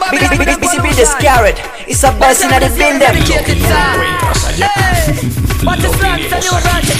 Be scared. It's a blessing that it's been there. What is wrong? It's a new version.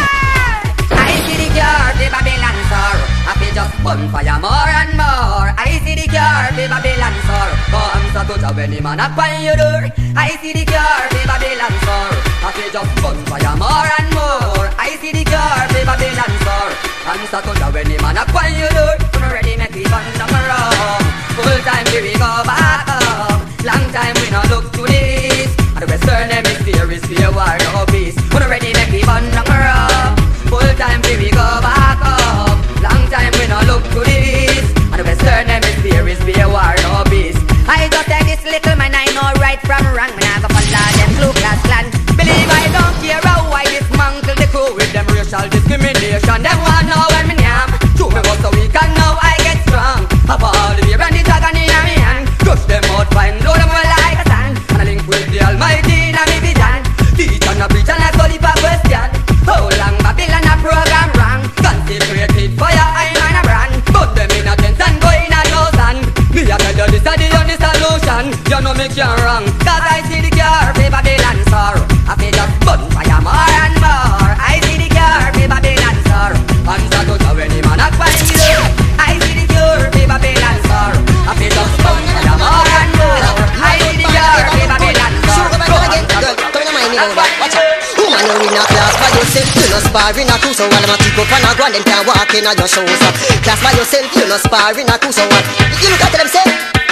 I see the cure, the Babylon sir. I feel just bonfire more and more. I see the cure, the Babylon sir. Come so to job when the man up on your door. I see the cure, the Babylon sir. I feel just bonfire more and more. I see the cure, the Babylon sir. Come so to job when the man up on your door. We're ready, make we burn them around. Full time here we go back up. Long time we not look to this. And the Western Hemisphere is fear, war, no peace. We're ready, make we burn them around. Full time here we go back up. Long time we not look to this. And the Western Hemisphere is fear, war, no peace. I just take this little man, I know right from wrong. Man, I go follow them blue class clan. Believe I don't care how I dismantle the crew with them racial discrimination. Them want know when me am. True me was so weak and now I get strong. Have all the beer and the dragon in my hand. Crush them out fine, load them all like a sand. And I link with the Almighty in a me vision. Teach and a preach and a study for question. How long Babylon a program wrong? Consecrated fire, I'm on a brand. Put them in a tent and go in a thousand. Me a tell you this is the only solution. You know me can't wrong, cause I see the cure for Babylon sorrow. I feel just bonfire more and more. I see the cure for Babylon sorrow. Answer to the when the man a find you. I see the cure for Babylon sorrow. I feel just bonfire more and more. I see the cure for Babylon sorrow. Come on, mind me now, watch out. Woman, you're in a class by yourself. You no spar in a crew, so all of my kick up and a go and them can't walk in a your shoes. Class by yourself, you no spar in a crew, so what? You look at them say,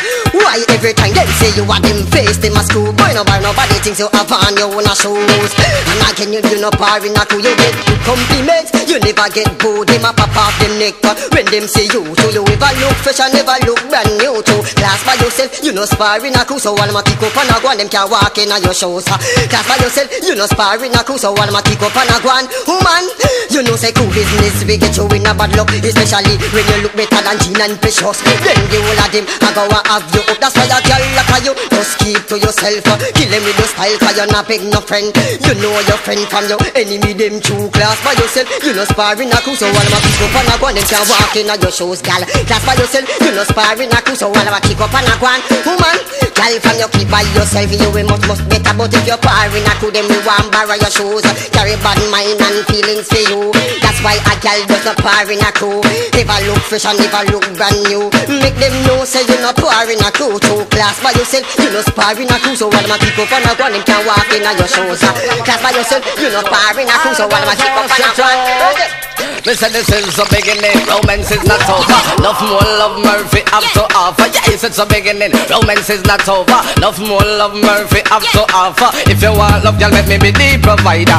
why every time them say you are them face, them a screw. Boy, nobody thinks you have on your own shoes. And again, you no par in a crew, you get good compliments. You never get booed, them a pop off them neck. When them see you, so you ever look fresh and never look brand new too. Class by yourself, you no spar in a crew, so all of my kick up and a go and them can't walk in a your shoes. Class by yourself, you no spar in a crew, so all of my kick up and a go and woman, you know say cool business, we get you in a bad luck. Especially when you look better than Jean and Precious. Then the whole of them a go and have you up. That's why a girl like you just keep to yourself. Kill them with your style, cause you're not big no friend. You know your friend from your enemy, them true. Class by yourself, you no spar in a crew, so all of my kick up and a go and them can't walk in a your shoes, gal. Class by yourself, you no spar in a crew, so all of my kick up and a go and woman, gal, from your keep by yourself, you will must better. But if you're par in a crew, them we want borrow your shoes. Carry bad mind and feelings for you. That's why a gal does not par in a crew. Never look fresh and never look brand new. Make them know say you not par in a crew. So class by yourself, you no spar in a crew. So all of my kick up and a go and them can walk in a your shoes. Class by yourself, you no par in a crew. So all of my kick up and a go and listen, this is the beginning. Romance is not over. Enough more love Murphy have to offer. Yes, it's a beginning. Romance is not over. Enough more love Murphy have to offer. If you want love, girl, let me be the provider.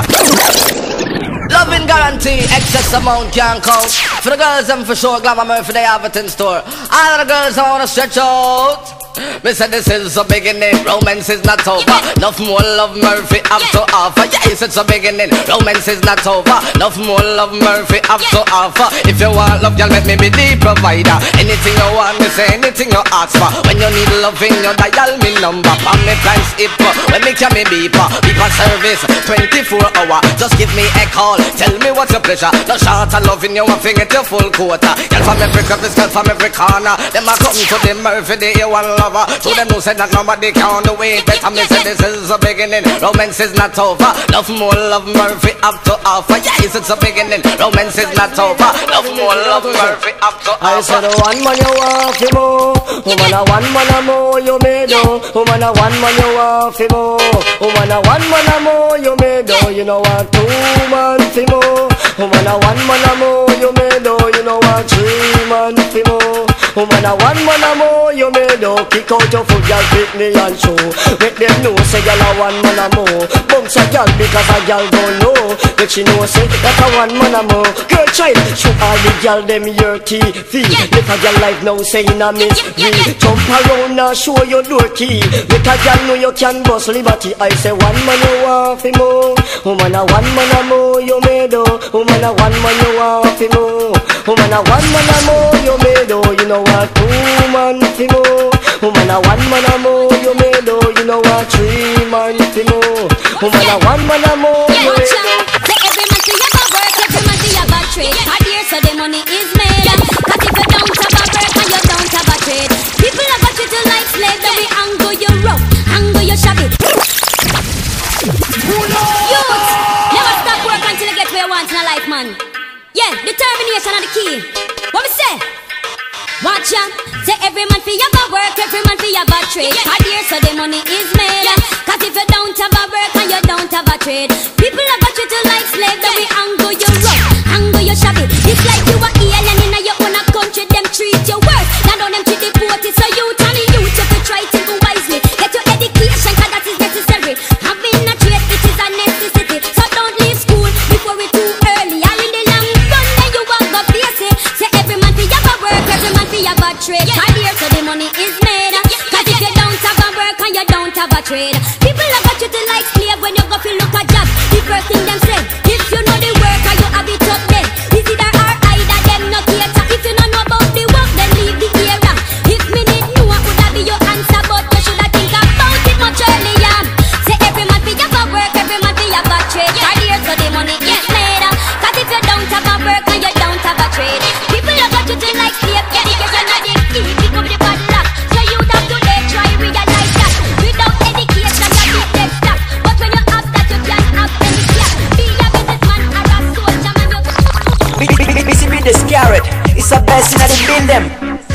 Loving guarantee, excess amount can't count. For the girls and for sure, Glamour Murphy, they have it in store. All of the girls I wanna stretch out. Me say this is the beginning, romance is not over. Enough more love Murphy have to offer. Yes, it's a beginning, romance is not over. Enough more love Murphy have to offer. If you want love, girl, let me be the provider. Anything you want, me say anything you ask for. When you need loving, you dial me number. On me price hip, when me can me beeper. Beeper service, 24 hour. Just give me a call, tell me what's your pleasure. No short of loving you, I think it's your full quota. Girl from every crevice, girl from every corner. Them a come to the Murphy, they hear one lover. So them know say that nobody can do it better. Me say this is the beginning, romance is not over. Love more love Murphy have to offer. Yes, it's a beginning, romance is not over. Love more love Murphy have to offer. I said one man you want fi more, woman a one man a more you made do. Woman a one man you want fi more, woman a one man a more you made do. You know what 2 man fi more, woman a one man a more you made do. You know what 3 man fi more, woman a one man a more you made do. Kick out your foot, girl, pick me and show. Make them know, say girl a one man a more. Bounce a girl because a girl don't know. But she know, say that a one man a more. Girl child, show all the girl them your TV. Make a girl life now saying a mystery. Jump around and show your door key. Make a girl know you can bust liberty. I say one man you want fi more, woman a one man a more you made do. Woman a one man you want fi more, woman a one man a more you made do. You know what 2 man fi more, woman a one man a more you made do. You know what 3 man fi more, woman a one man a more you made do. Say every man see have a work, every man see have a trade. Hard year so the money is made. Cause if you don't have a work and you don't have a trade, people have a treat you like slave. shop. Say every man fi have a work, every man fi have a trade. Hard year so the money is made. Cause if you don't have a work and you don't have a trade, people are got you to like slave. Then we angle you rough, angle you shabby. It's like you are alien in your own country. Them treat you worse. Now know them treat the poor. So you tell the youth if you try to go wisely. Get your education cause that is necessary. Having a trade it is a necessity. So don't leave school before it's too early. Or in the long run then you walk up face it. Say every man fi have a work, every man fi have a trade. Hard year so the money is made. Cause if you don't have a work and you don't have a trade, people have got you to like slave when you go fi look a job. The first thing them say, if you know the work and you have it up then, is it or either them not cater. If you don't know about the work then leave the era. If me need know what would that be your answer, but you should have think about it much earlier. Say every man fi have a work, every man fi have a trade. Hard year so the money is made. Cause if you don't have a work and you don't have a trade, people have got you to like slave. Education and the key, pick up the bad luck. So you have to they try realize that without education you be dead stuck. But when you have that you can't have any care. Be a businessman or a soldier man you. Busy with the Scarrett. It's the best in the building.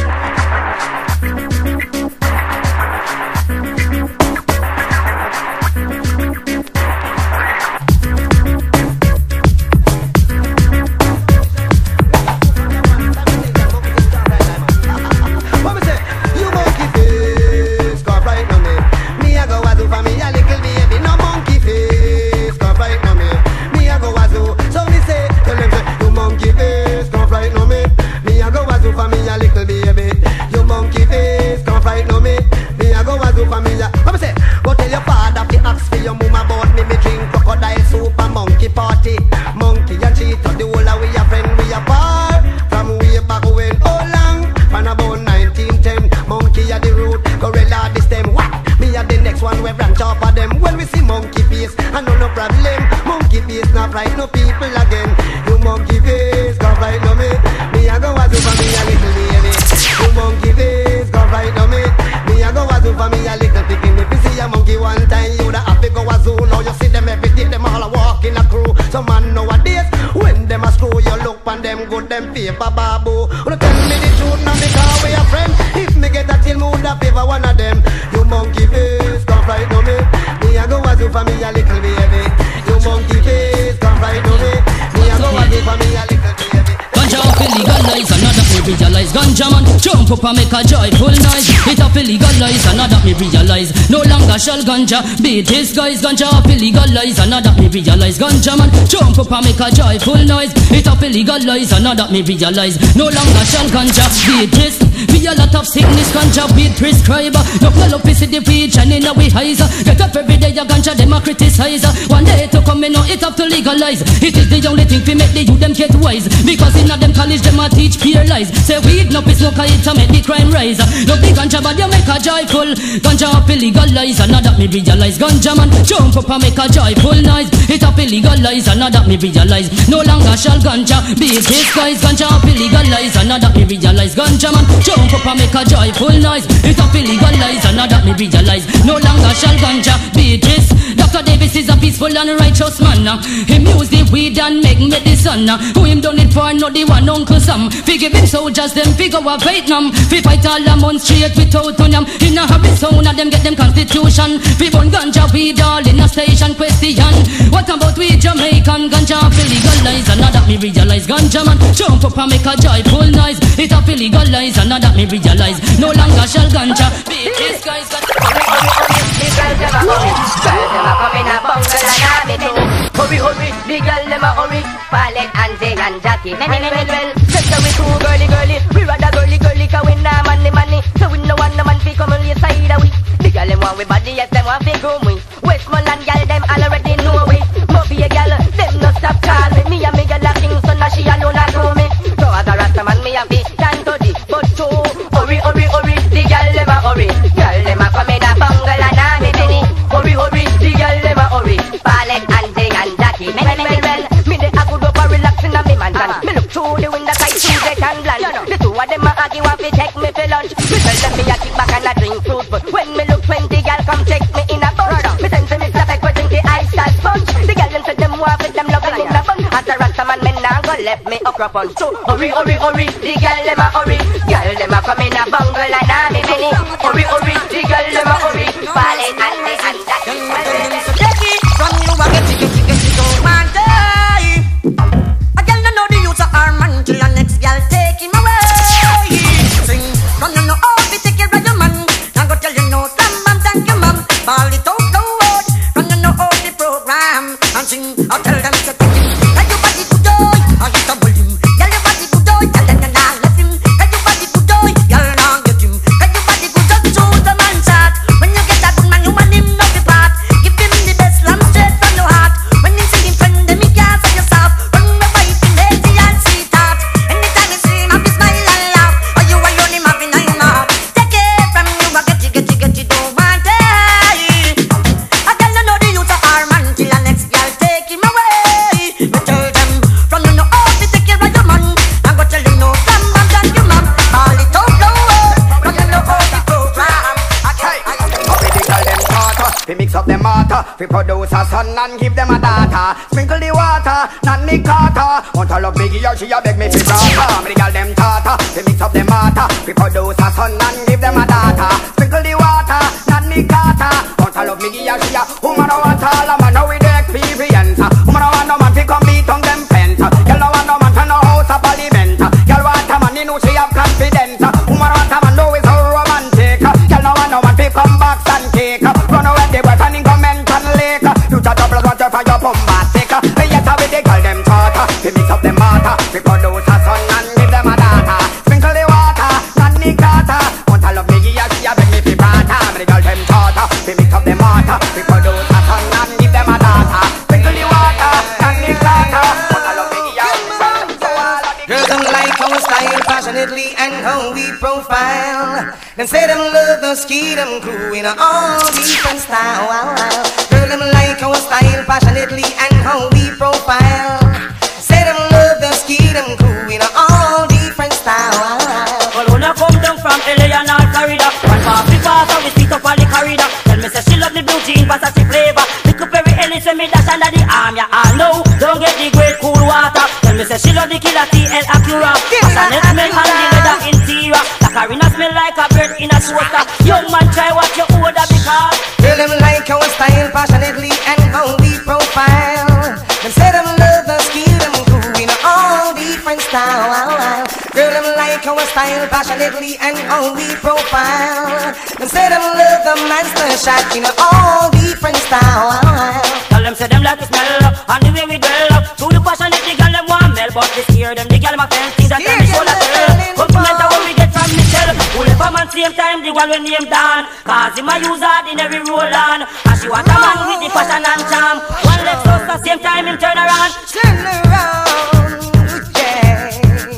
Up and make a joyful noise. It up illegalize and that me realize. No longer shall ganja be this guy's ganja up illegalize and that me realize. Ganja man jump up and make a joyful noise. It up illegalize and that me realize. No longer shall ganja be this. Be a lot of sickness ganja be prescribed. No pull up is the preach and in a way highs. Get up every day a ganja them a criticize. One day to come in now it up to legalize. It is the only thing to make the youth them get wise. Because in a them college them a teach pure lies. Say weed no piss no it a make the crime rise. No big ganja but you make a joyful. Ganja up illegalize and that me realize. Ganja man jump up and make a joyful noise. It up illegalize and that me realize. No longer shall ganja be this guy's. Ganja up illegalize and that me realize. Ganja man jump up and make a joyful noise. It up illegalize and that me realize. No longer shall ganja be this. Dr. Davis is a peaceful and righteous man. Him use the weed and make medicine. Who him done it for not the one Uncle Sam. Fi give him soldiers them figure a Vietnam. Fi fight all a month straight without onion. In a habit sound of them get them constitution. Fi burn ganja weed all in a station question. What about we Jamaican ganja fi legalize and that me realize. Ganja man jump up and make a joyful noise. It a fi legalize and that me realize. No longer shall ganja be this guy's got. Hurry, hurry, the girl them a hurry. Palette and Zay and Jackie. Well, just so we too girly. We rather girly, cause we nah money. So we no want no man fi come on the side of we. The girl them want we body, yes them want fi groom we. Westmoreland girl them already know we. Mobby a girl, them no stop call me. Me and me girl a king, so now she alone a grow me. So as a rasta man, me a fi stand to the. But too hurry, the girl them a hurry. Girl them a come in a bungle and a me penny. Hurry, the girl them a hurry. Palette and Zay and Jackie. Well, me they a good up a relaxing a me mansion. Me look through the window sight, see that and bland. The two of them a argue want fi take me for lunch. Me tell them me a kick back and a drink fruit, but when me look 20 girl come take me in a bunch. Me send to Mr. Peck we drink the ice and sponge. The girl them say them want fit them loving in a bunch. As a rasta man, me nah go let me okra punch. So hurry, the girl them a hurry. Girl girl them a come in a bungle and a me many. Hurry, hurry, the girl them a hurry. Falling and they and that is well. Take it from you, I get it, don't mind die. A girl no know the use of arm until the next girl take him away. Sing from you know all we take care of your man. Now go tell you no slam bam thank you mum. Ball it out the word from you know all the program and sing. I'll tell them to take it. Now your body good joy, I get a volume. Girl your body good joy, tell them not let him. Now your body good joy, girl not get him. Now your body good just choose the man shot. When you get a good man, you want him no be part. Give him the best lamb straight from your heart. When he see him friend, them he can't say yourself. Run the fight in lazy and sweet heart. Anytime you see him, happy smile and laugh. Or you alone him having a mouth. Take it from you, I get it, don't want it. A girl no know the use of arm until the next girl take him away. Me tell them from you know how to take care of your man. I'm gonna tell you no slam bam thank you mum. All it out the word from you know how the program. Already tell them water, we mix up them water, we produce a son and give them a daughter. Sprinkle the water, not the carter. Want to love Biggie or she a beg me fi brother. Me tell them tata, we mix up them water, we produce a son and give them a daughter. Sprinkle the water, not the carter. Want to love Biggie or she a woman or what all a man know with the experience. Woman or want no man fi come beat on them fence. Girl no want no man to no house of parliament. Girl want a man he know she have confidence. Woman want a man know is so romantic. Girl no want no man fi come back and cake. Run away the boyfriend in Menton Lake. You chat up blood water for your bombastic. Yes I will they call them tata. We mix up them water, we produce a son and give them a daughter. Sprinkle the water, not the carter. Want to love me yes she a beg me fi brother. Me call them tata. We mix up them water, we produce a son and give them a daughter. Sprinkle the water, not the carter. Want to love me yes. Girls them like our style passionately and how we profile. Them say them love the ski them crew in all different style. Girl them like our style passionately and how we profile. Say them love the ski them crew in all different style. Well, when I come down from LA and all corridor, one party pass and we sit up on the corridor. Tell me say she love the blue jean, Versace flavor. Pick up every Ellis when me dash under the arm, yeah I know. Don't get the great cool water. Tell me say she love the killer TL Acura. Passionate smell and the leather interior. The Carina smell like a bird in a soda. Young man try what you order because Girl them like our style passionately and how we profile. Them say them love the skill them crew in all different style. Girl them like our style passionately and how we profile. Them say them love the master shot in all different style. tell them say them like to smell and the way we dwell. To the passionate the girl them want mel, but they scare them the girl my friends think that time is all that tell. Compliment what we get from Michelle. Who left a man same time the one when name down. Cause him a use hard in every roll on. And she want a man with the passion and charm. One leg so the same time him turn around. Turn around, yeah.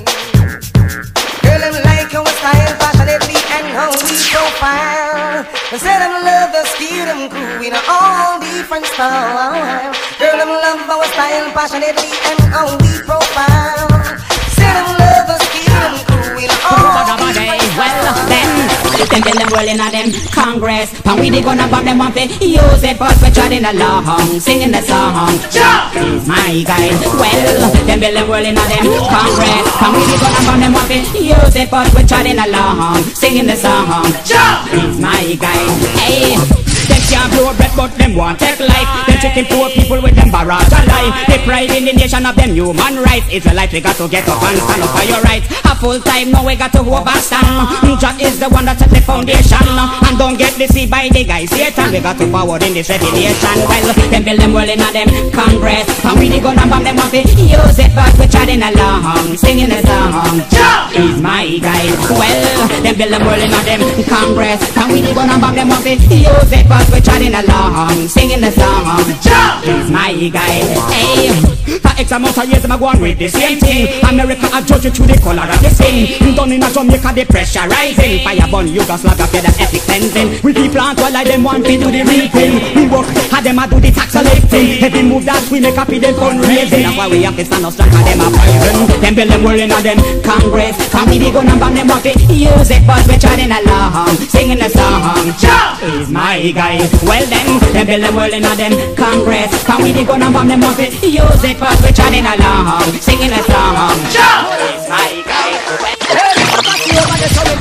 Girl them like our style passionately and how we profile. They say them love the skill them crew in all different style. Girl them love our style passionately and how we profile. Say them love the skill them crew in all different style. Well then, them tell them rolling at them Congress. And we they gonna bomb them off it. Use it but we're trying along, singing the song. Is my guy. Well, them tell them rolling at them Congress. And we they gonna bomb them off it. Use it but we're trying along, singing the song. Is my guy. Hey. Them can't blow breath but them want take life. Them tricking poor people with them barrage of life. They pride in the nation of them human rights. Israelites we got to get up and stand up for your rights. A full time now we got to overstand. Jah is the one that set the foundation. And don't get deceived by the guys Satan. We got to forward in this revelation. Well, them build them rolling at them Congress. And we they gonna bomb them off it. Use it but we're chatting along, singing the song. Jah is my guy. Well, them build them rolling at them Congress. And we they gonna bomb them off it. Use it but we're chatting along, singing the song. Jah is my guy. Hey, for X amount of years I'm going with the same thing. America I judge you through the color of the skin. Done in a Jamaica the pressure rising. Fire burn Yugoslavia for the ethnic cleansing. We keep plant while like them want to do the real thing. We work had them a do the tax collecting. Every move that we make happy them fundraising. That's why we have to stand up strong and them a poison. Them build them rolling on them Congress. And we they gonna bomb them off it. Use it but we're chatting along, singing the song. Jah is my guy. Well then, them build them rolling on them Congress. And we they gonna bomb them off it. Use it but we're chatting along, singing the song. Jah is my guy.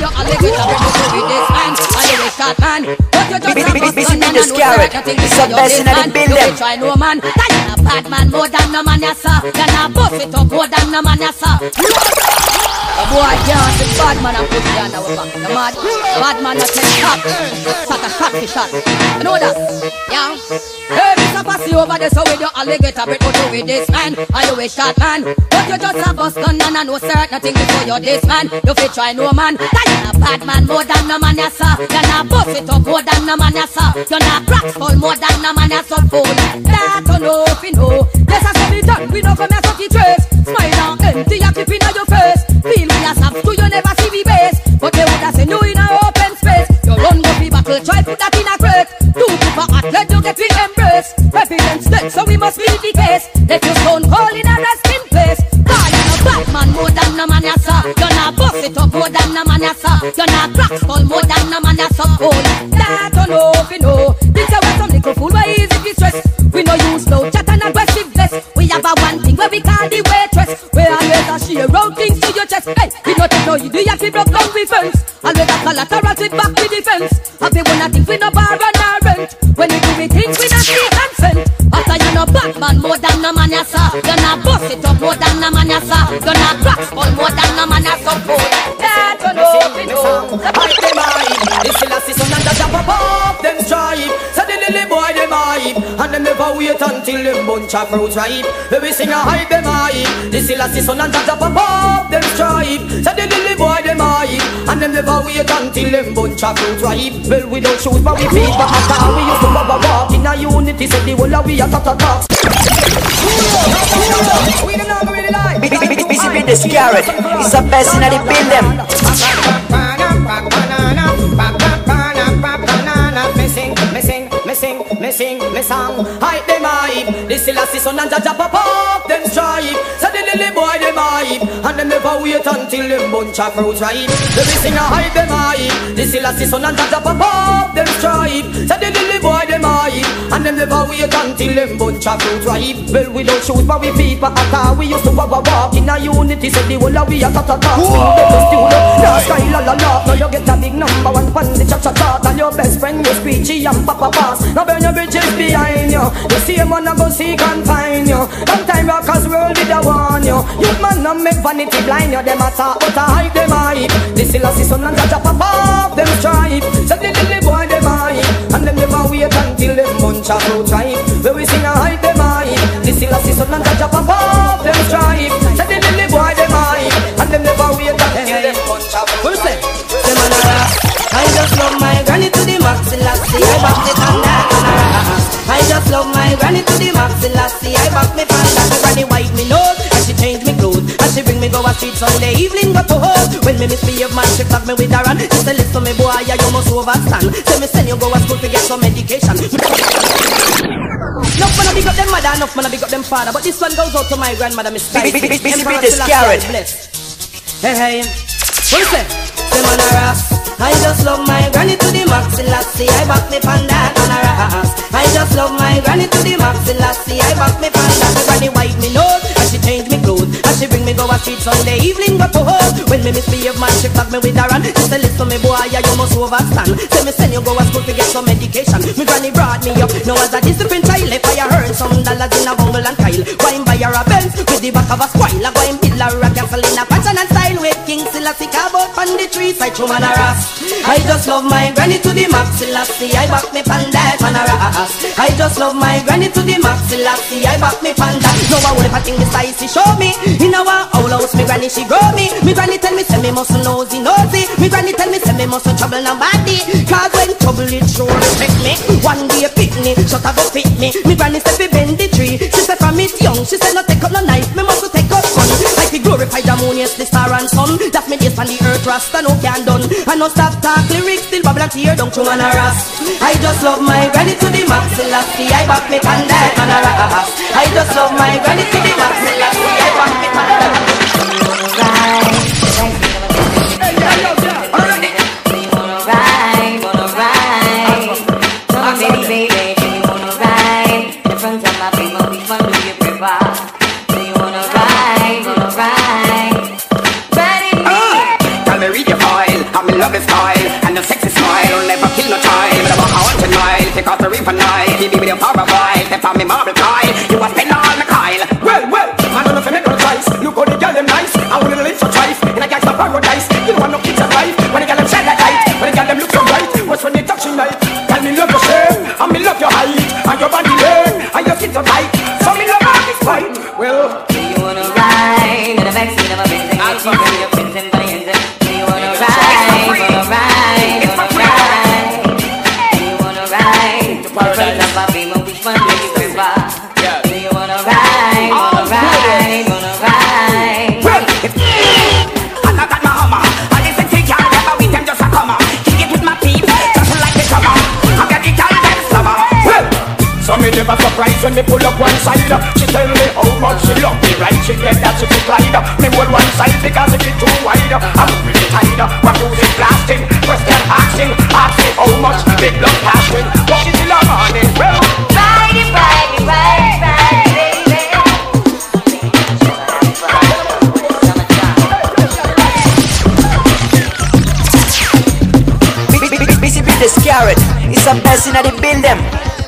your alligator with this man. And you a shot man. But you just a bust gun and this carrot. It's the best in the building. You try no man. That you a bad man more than no man, yes sir. You not bust it up more than no man, yes sir. A boy can't see bad man and put you on our back. The mad bad man that take top. Shot a shot for shot. You know that? Yeah. Hey, Mr. Passy over there, so with your alligator break out with this man. And you a shot man. But you just a bust gun and I know certain things before you're this man. You fit try no man. That you a bad man more than no man, yes sir. You not bust it up more than no man, yes sir. You not crack skull more than no man, yes sir. Fool. That you know if you know. Yes, I saw me done. We don't come here to keep trace. Smile and empty and keep in your face. Feel we as have to you never see me base. But they would have said no in a open space. You run go be battle, try put that in a crate. Two people athlete, you get we embrace. Evidence dead, so we must leave the case. Let your stone call in a resting place. Call you no bad man more than no man, yes sir. You not bust it up more than no man, yes sir. You not crack skull more than no man, yes sir. Fool. That you know if you know. This is where some little fool where easy to stress. We no use no chat and aggressiveness. We have a one thing where we call the waitress. We always a share round things to your chest. Hey, we no take no idiot, we broke down we fence. Always a collateral with back with defense. Have we wanna think we no bar and no rent. When we do we things we not see consent. After you no bad man more than no man, yes sir. You not bust it up more than no man, yes sir. You not crack skull more than no man, yes sir. That you know we know. The fight them hype. This is the son and the jump up them stripe. So the lily boy them hype. And them never wait until them bunch of fruits ripe. We sing a hype them hype. This is the son and the jump up them stripe. So the lily boy them hype. And them never wait until them bunch of fruits ripe. Well we don't shoot but we feed but after we used to walk in a unity. Said the whole of we are talk. We don't know really like. BCB this carrot. It's the best in the building. Me song, hype them hype. This is the son and Jaja pop up them stripe. So the lily boy them hype. And them never wait until them bunch of fruits ripe. They be sing a hype them hype. This is the son and Jaja pop up them stripe. So the lily boy them hype. And them never wait until them bunch of fruits ripe. Well we don't shoot but we feed but after we used to walk in a unity. Said the whole of we are talk. Now style la la la. Now you get a big number one pan the cha cha cha. And your best friend was preachy and papa pass. Now burn your bridges behind you. The same one I go seek and find you. Sometime rockers world with a warn you. You man not make vanity blind you. Them a talk but I hype them hype. This is the son and Jaja pop up them stripe. So the little boy them hype. And them never wait until them bunch of fruit ripe. Where we sing a hype them hype. This is the son and Jaja pop up them stripe. So the little boy them hype. And them never wait until them bunch of fruit ripe. I just love my granny to the max, lassie. I back the panda. I just love my granny to the max, lassie. I back me panda. My granny wipe me nose and she change me clothes and she bring me go a street Sunday evening go to home. When me misbehave man she tag me with her and she say listen me boy you must overstand. Say me send you go a school to get some medication. Enough man a big up them mother, enough man a big up them father, but this one goes out to my grandmother Miss Spicy. BCB this carrot. Hey hey, what you say? Say man a ras. I just love my granny to the max, lassie. I back me panda on a ras. I just love my granny to the max, lassie. I back me panda. My granny wipe me nose and she change me clothes and she bring me go a street Sunday evening go to home. When me misbehave man she tag me with her and she say listen me boy you must overstand. Say me send you go a school to get some medication. Me granny brought me up. Now as a discipline child if I earn some dollars in a bungle and tile. Go and buy her a Benz with the back of a spoil. I go and build her a castle in a fashion and style with King Selassie carve out on the tree side woman a ras. I just love my granny to the max, lassie. I back me panda on a ras. I just love my granny to the max, lassie. I back me panda. No I won't if the size she show me. In our old house me granny she grow me. Me granny tell me say me must nosy. Me granny tell me say me must trouble nobody. Cause when trouble it sure respect me. One day pick me, shut up go fit me. Me granny say fi bend the tree. She said from it young, she said no take up no knife. Me must take up gun. Like we glorify the moon, yes the star and sun. That's me days on the earth rasta no can done. I no stop talk lyrics still bubble and tear down to man a ras. I just love my granny to the max, lassie. I back me panda man a ras. I just love my granny to the max, lassie. I back me panda. I'm in love with style and the sexy smile. Never kill no time. But I walk 100 miles, take off the reef and night. He be with your power boy, step on me marble tile. You a spend all my Kyle. Well, man, don't know if you make no choice. Look how the girl them nice. I want to live so twice in a gangsta paradise. You don't want no kids and life. When the girl them shine that light, when the girl them look so bright. What's when they touching night? Tell me love your shape, and me love your height, and your body lane, and your skin so tight. So me love all this fight. Well, do you wanna ride in the backseat of a Benz and get cheap with your friends and friends? Do you wanna ride? Wanna ride? Wanna ride? Do you wanna ride? To paradise of a beam of which one do you prefer? Do you wanna ride? Wanna ride? Wanna ride? Well, I got my hammer. I listen to y'all, never with them just a come on. Kick it with my teeth, just like the drummer. I got the y'all them summer. Well, so me never surprised when me pull up one side. She tell me how much she love me, right? She get that she cried. Me hold one side because it is too wide. I'm really tired. What music blasting? Question asking. Ask me how much big love passion. What is the love on it? Well, Ride it, ride it, ride it, ride it, baby. BCB the Scarlet, it's the best in the building.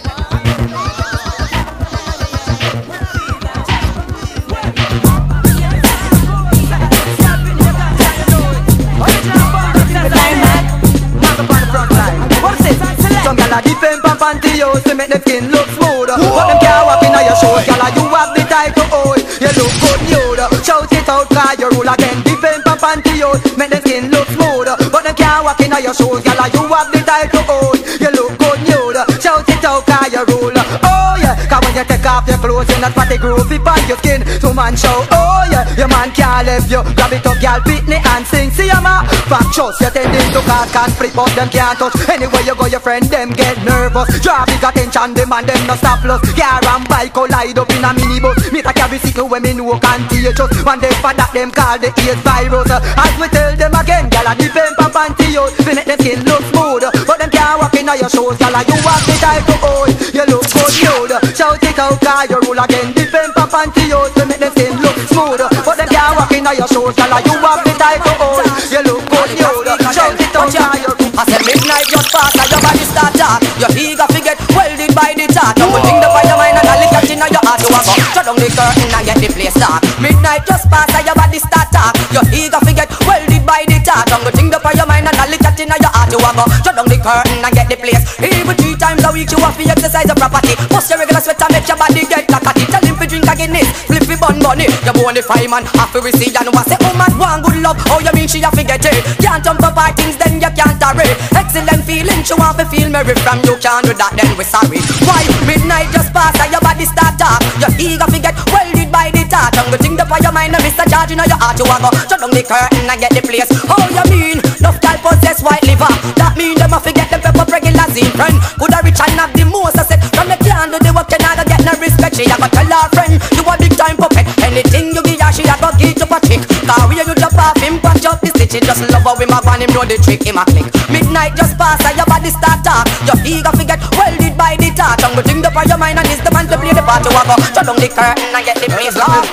Some gyal a depend on pantyhose to make them skin look smooth. But them can't walk inna your shoes, gyal a you have the type to hold. You look good nude. Shout it out 'cause you rule again. Depend on pantyhose, make them skin look smooth. But them can't walk inna your shoes, gyal a you have the type to hold. You look good nude. Shout it out 'cause you rule. Oh yeah, 'cause when you take off your clothes, you're not fatty groovy on your skin. To man show, oh yeah, your man can't leave you. Grab it up, gyal, beat me and sing. See ya ma, back trust. You're tending to cause conflict, but them can't touch. Anywhere you go, your friend them get nervous. Draw big attention, them and them no stop loss. Car and bike collide up in a minibus. Me take a bicycle when me know contagious. One day for that them call the AIDS virus. As we tell them again, gyal a depend on pantyhose. We make them skin look smooth, but them can't walk inna your shoes. Gyal a you have the type to hold. You look good nude. Shout it out 'cause you rule again. Depend on pantyhose. We make them skin look smooth, but them can't walk inna your shoes. Gyal a you have the type to hold. You look good nude. Shout it out 'cause you. I said midnight just pass and your body start talk. Your eager fi get welded by the chart. Don't think the fire mind and a lick at inna your heart. You a go shut down the curtain and get the place dark. Midnight just pass and your body start talk. Your eager fi get welded by the chart. Don't think the fire mind and a lick at inna your heart. You a go shut down the curtain and get the place. Even 3 times a week you have to exercise your property. Bust your regular sweat and make your body get cocky. Tell him fi drink a Guinness, flip fi bun bunny. You born the fireman, have to receive and was say oh man want good love. Oh you mean she have to get it? Can't jump up our things then you can't hurry. Excellent feeling, she want to feel merry from you can't do that then we sorry. Why midnight just pass and your body start talk. Your ego fi get welded by the touch. And go think the fire mind and Mr. Charge inna your heart. You a go shut down the curtain and get the place. How you mean? Enough gal possess white liver. That mean them a fi get them pepper regular zine friend. Coulda rich and have the most I said. From the can't do the work you not go get no respect. She a go tell her friend you a big time puppet. Anything you give her she a go give to a chick. 'Cause we you jump off him patch up the stitch. She just love how him a go and him know the trick him a click. Midnight just pass and your body start talk. Your ego fi get welded by the touch. And go think the fire mind and is the man to play the part. You a go shut down the curtain and get the place locked.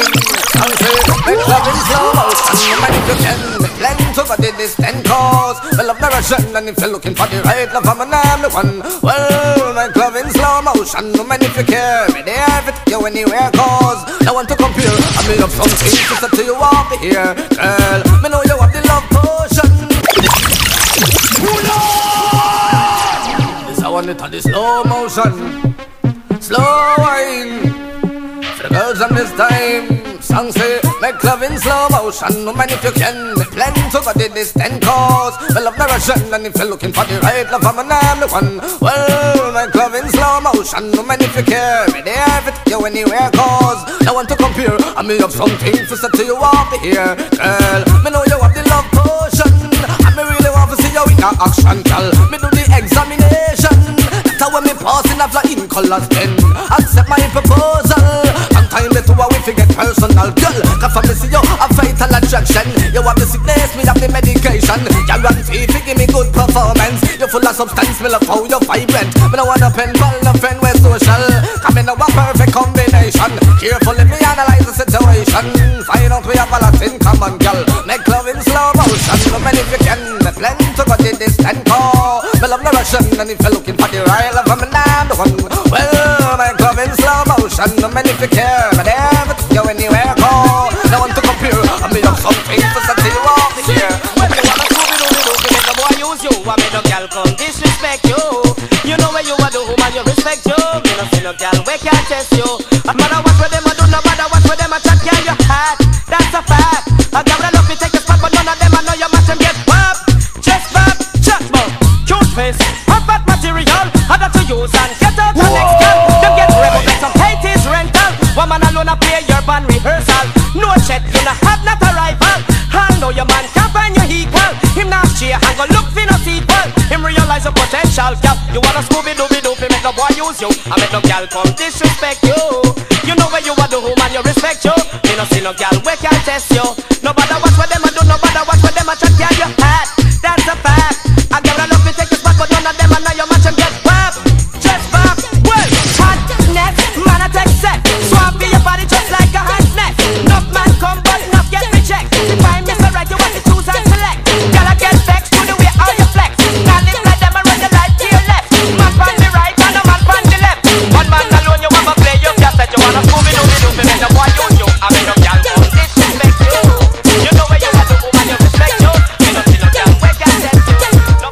Make love in slow motion, man if you can. Lend to body this 10 cause. Well love narration and if you're looking for the right love I'm the one. Well make love in slow motion, man if you care. Ready have it you anywhere cause. I want to compare. I may have something to say to you off here. Girl, me know you have the love potion. This I want it on the slow motion. Slow wine. For the girls on this time. Song say, make love in slow motion. No man if you can. Make plenty to body this 10 cause. Well love narration and if you're looking for the right love I'm the one. Well make love in slow motion. No man if you care. Ready have it you anywhere cause. I want to compare. I may have something to say to you off here. Girl, me know you have the love potion. I me really want to see you in action, girl. Me do the examination. That's how when me passing a fly in colors then. Accept my proposal. Time the two we forget personal girl. Cause for me see you a fatal attraction. You have the sickness, me have the medication. Guarantee if you give me good performance. You full of substance, me love how you vibrant. Me no want a pen pal, no friend we're social. Come in a perfect combination. Carefully me analyze the situation. Find out we have a lot in common, girl. Make love in slow motion. No man if you can. me plenty to cut it this and call. Me love the Russian, and if you're looking for the royal love, I'm the one. Well, my club in slow motion, no man if you care, but never to go anywhere, call. No one to compare, I made up something for something you walk here. When you wanna scooby-dooby-doo, make the boy use you, I made no girl come disrespect you. You know where you are the woman, you respect you. Me no see no girl, we can't test you. No matter what with them I do, no matter what with them I chat, yeah, you hot. That's a fact. I got a love to take a spot, but none of them I know you match them get pop. Just pop, chat bump, cute face, hot fat material, harder to use and get out the next girl. Them get rebel, make some hate is rental. One man alone I play your band rehearsal. No check, you not have not a rival. I know your man can't find your equal. Him not cheer, and go look for no sequel. Him realize the potential gap. You wanna Scooby-Dooby-Doo, make a boy use you. I make no girl come disrespect you. You know where you are the woman, you respect you. Me no see no girl, we can't test you. No matter what with them I do, no matter what with them I chat, yeah, you hot. That's a fact. I got a love to take a spot, but none of them I know you match them get pop. Just pop, well, hotness, man I take set. Swap for your body just like a hand snack. Enough man come, but enough get reject. If I miss a right, you want to choose and select. Girl I get vexed to the way how you flex. Now live like them and run the light to your left. Man from the right and a man from the left. One man alone you want to play, you can't set. You wanna Scooby-Dooby-Doo, make the boy use you. I make no girl come disrespect you. You know where you are the woman, you respect you. You know see no girl, we can't test you.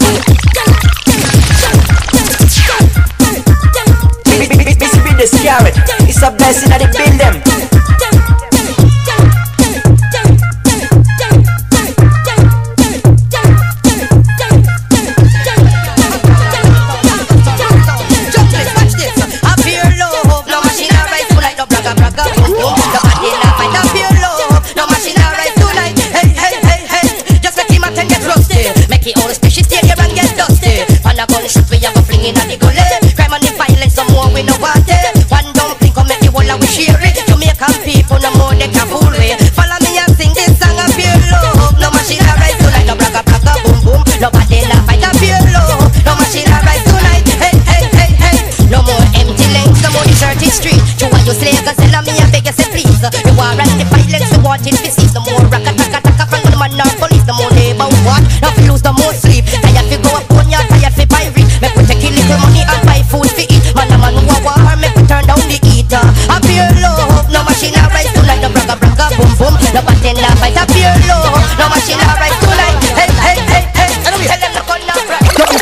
Missy the Scarrett, it's a blessing that they build them. All the species stay here and get dusty. On a gunshot we have a fling in the gully. Crime and the violence, some more we no want it. One dumpling come make the whole of we share it. Jamaican people no more they can fool me. Follow me and sing this song of pure love. No machine a rise tonight, no bragga bragga boom boom. Nobody la fight a pure love. No machine a rise tonight. Hey hey hey hey. No more empty lanes, no more deserted street. You want your slave, cause tell me I beg you say please. The war and the violence we want it to cease. No more raka taka taka from the man or police. No more neighbor what? No fi lose no more sleep. Tired fi go up on ya, tired fi pirate. Make we take a little money and buy food fi eat. Man a man who a war, make we turn down the heater. A pure love, no machine a rise tonight. No bragga bragga boom boom. No batting la fight. A pure love, no machine a rise tonight. Hey hey hey hey. Tell them no gun now right.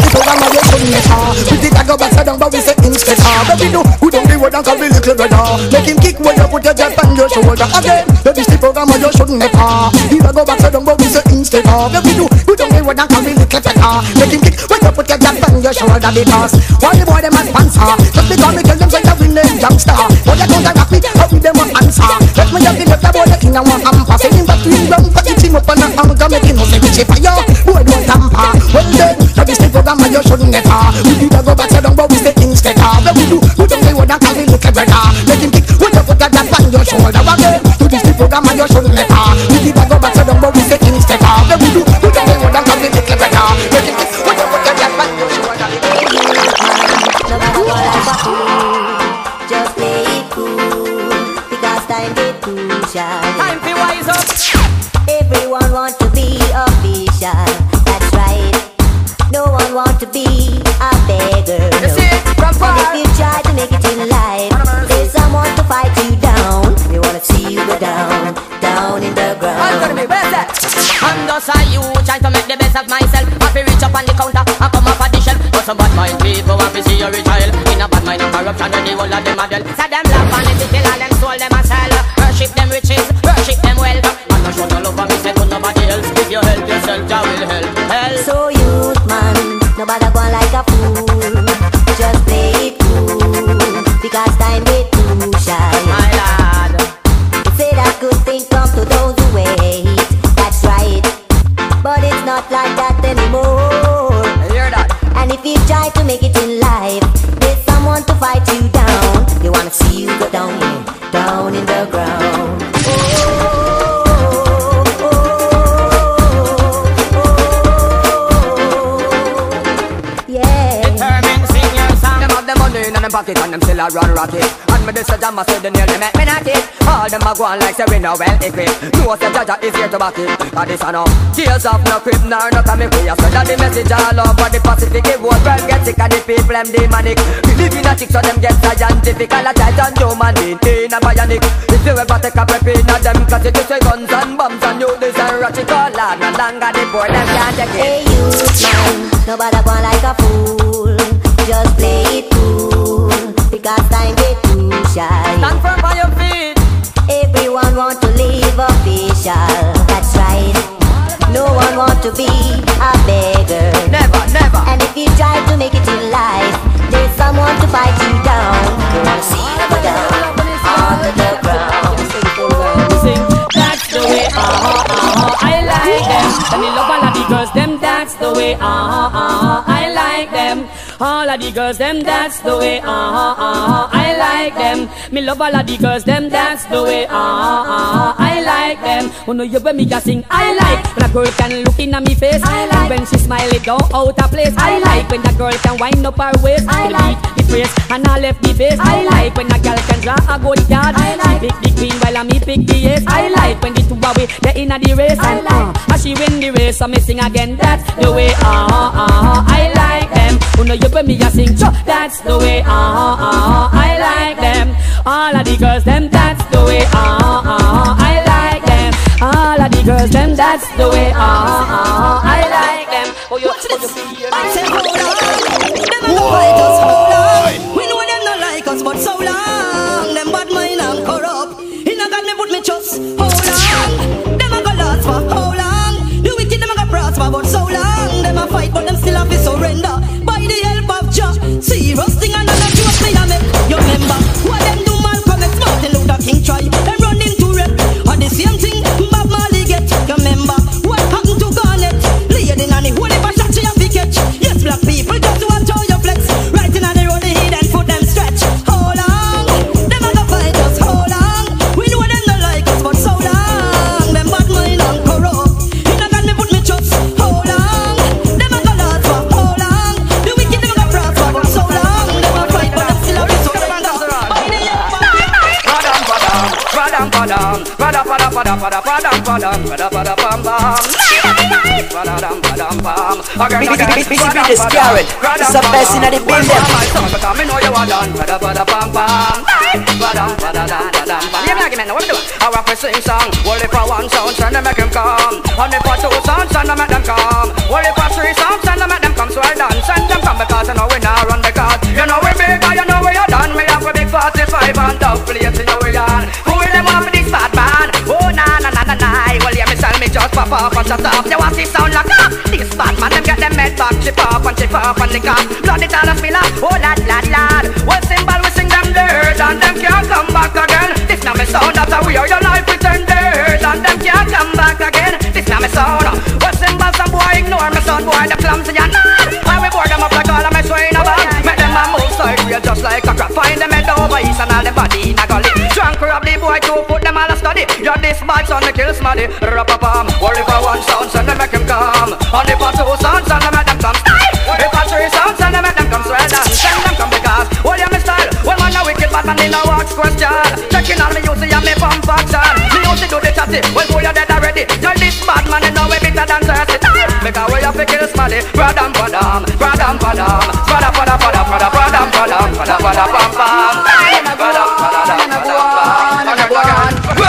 We did a go back down, but we say instead. Baby do, we don't be what I call the little brother. Make him kick when you put your jab on your shoulder. Again, baby still program you shouldn't have. He a go back down, but we say instead. Baby do, we don't be what I call the little brother. Make him kick when you put your jab on your shoulder. Because why the boy them a sponsor? Just because me tell them say you win them youngster. Boy you don't rock me, how we them a answer? Let me have the left boy the king and one hamper. Say him back to him down, put him up on a hammer. Make him know say bitch fire. Boy don't tamper. Well then, baby still program you shouldn't have. We did a go back down, but we say instead. Baby do, we don't be what I call the little brother. Make him kick when you put your jab on your shoulder. Again, to this program you shouldn't have. We did a go back down, but we say instead. Baby do, we don't be what I call the little brother. Make him kick when you put your jab on your shoulder. No matter what I do, just play it cool. Because time get too shy. Time to wise up. Everyone wants to be official. That's right. No one wants to be a beggar. You see, from far. And if you try to make it in life, there's someone to fight you down. They wanna see you go down, down in the ground. I'm gonna be better. I'm just a you trying to make the best of myself. Happy reach up on the counter and come up addition. But some bad mind people want to see you retire. In a bad mind of corruption and the whole of them a deal. So them laugh and if they all them soul them a sell. Worship them riches, worship them wealth. And no show no love for me say to nobody else. If you help yourself, Jah will help. So youth man, nobody go like a fool. Just play it cool, because time get too shy. My lad, they say that good things come to those who wait. That's right, but it's not like that anymore. I hear that. And if you try to make it in life, there's someone to fight you down. They wanna see them pocket and them still a run rocket. And me this a jam, I say the nail, they make me knock it. All them a go on like say we no well equipped. No say Jaja is here to back it. And this a no tears of no crib, nor not a me way. So that the message all over the Pacific. The whole world get sick and the people them demonic. We live in a chick so them get scientific. All a giant human being in a bionic. If you ever take a prep in a them, cause it just say guns and bombs and you this and ratchet all lad. No longer the poor them can't take it. Hey youth man, nobody go like a fool. Just play it cool, because time get too shy. Stand firm by your feet. Everyone want to live official, that's right. No one want to be a beggar. Never, never. And if you try to make it in life, there's someone to fight you down. Girl, see you down on the ground. Sing, that's the way, I like them. And the love all of the girls, them, that's the way, I like them. All of the girls, them, that's the way, I like them. Me love all of the girls, them, that's the way, I like them. Oh no, you when me just sing, I like. When a girl can look in me face, I like. When she smile it down out of place, I like. When a girl can wind up her waist, I like. The phrase and I left the base, I like. When a girl can draw a good card, I like. She pick the queen while me pick the ace, I like. When the two away, they in the race, and as she win the race, so me sing again. That's the way, I like them. Oh no, you when me just sing, that's the way, I like them. All of the girls, them, that's the way, I like them. All of the girls, them, that's the way, I like them. Oh, you watch this. I say hold on, them a go fight us, hold on. We know them not like us, but so long. Them bad mind and corrupt. In a God me put me trust, hold on. Them a go last for how long? The wicked them a go prosper, but so long. Them a fight, but them still have to surrender. By the help of Jah, serious thing and another joke me a make. You remember what them do Malcolm X, Martin Luther King try. Them run into rep, or the same thing Bob Marley get. You remember what happened to Garnet? Lady Nanny, what if I shot you a catch? Yes, black people just want to your flex. Right in on the road, the head and foot them stretch. Hold on, them a go fight us, hold on. We know them not like us, but so long. Them bad mind and corrupt. In a God me put me trust, hold on. Them a go last for how long? The wicked them a go prosper, but so long. Them a fight, but them still a be surrender. This Garrett, it's the best in the building. Our first sing song, well if I one sound, send them make them come. And if I two sounds, send them make them come. Well if I three sounds, send them make them come. So I done, send them come because you know we now run because you know we big and you know we are done. We have a big 45 and tough place, you know we are. Who will them want for this bad man? Oh na na na na na. Well yeah, me tell me just pop up and shut up. You want this sound like that? This bad man, them get them head back, chip up and the car. Blood it all a spill up, oh lad lad lad. Well symbol we sing them dirt and them can't come back again. This now me sound after we are your life pretend dirt and them can't come back again. This now me sound. Well symbol some boy ignore me son boy the clumsy and mad. Why we board them up like all of me swing about. Make them a move side real just like a crap. Find them head over east and all them body in a gully. Drunk grab the boy to put them all a study. You're this bad son me kill smarty. Rap-a-pam. Well if I one sound send them make him come. And if I two sounds send them make them come. If I three sounds send them make them come. So I dance send them come because well yeah me style. Well man a wicked bad man in a wax question. Checking on me you see me pump action. Me you see do the chatty. Well boy you're dead already. You're this bad man you know we better than thirsty. Because we have to kill smarty. Bradam padam, bradam padam, bradam padam padam padam bradam padam padam padam pam pam. Bradam padam padam padam.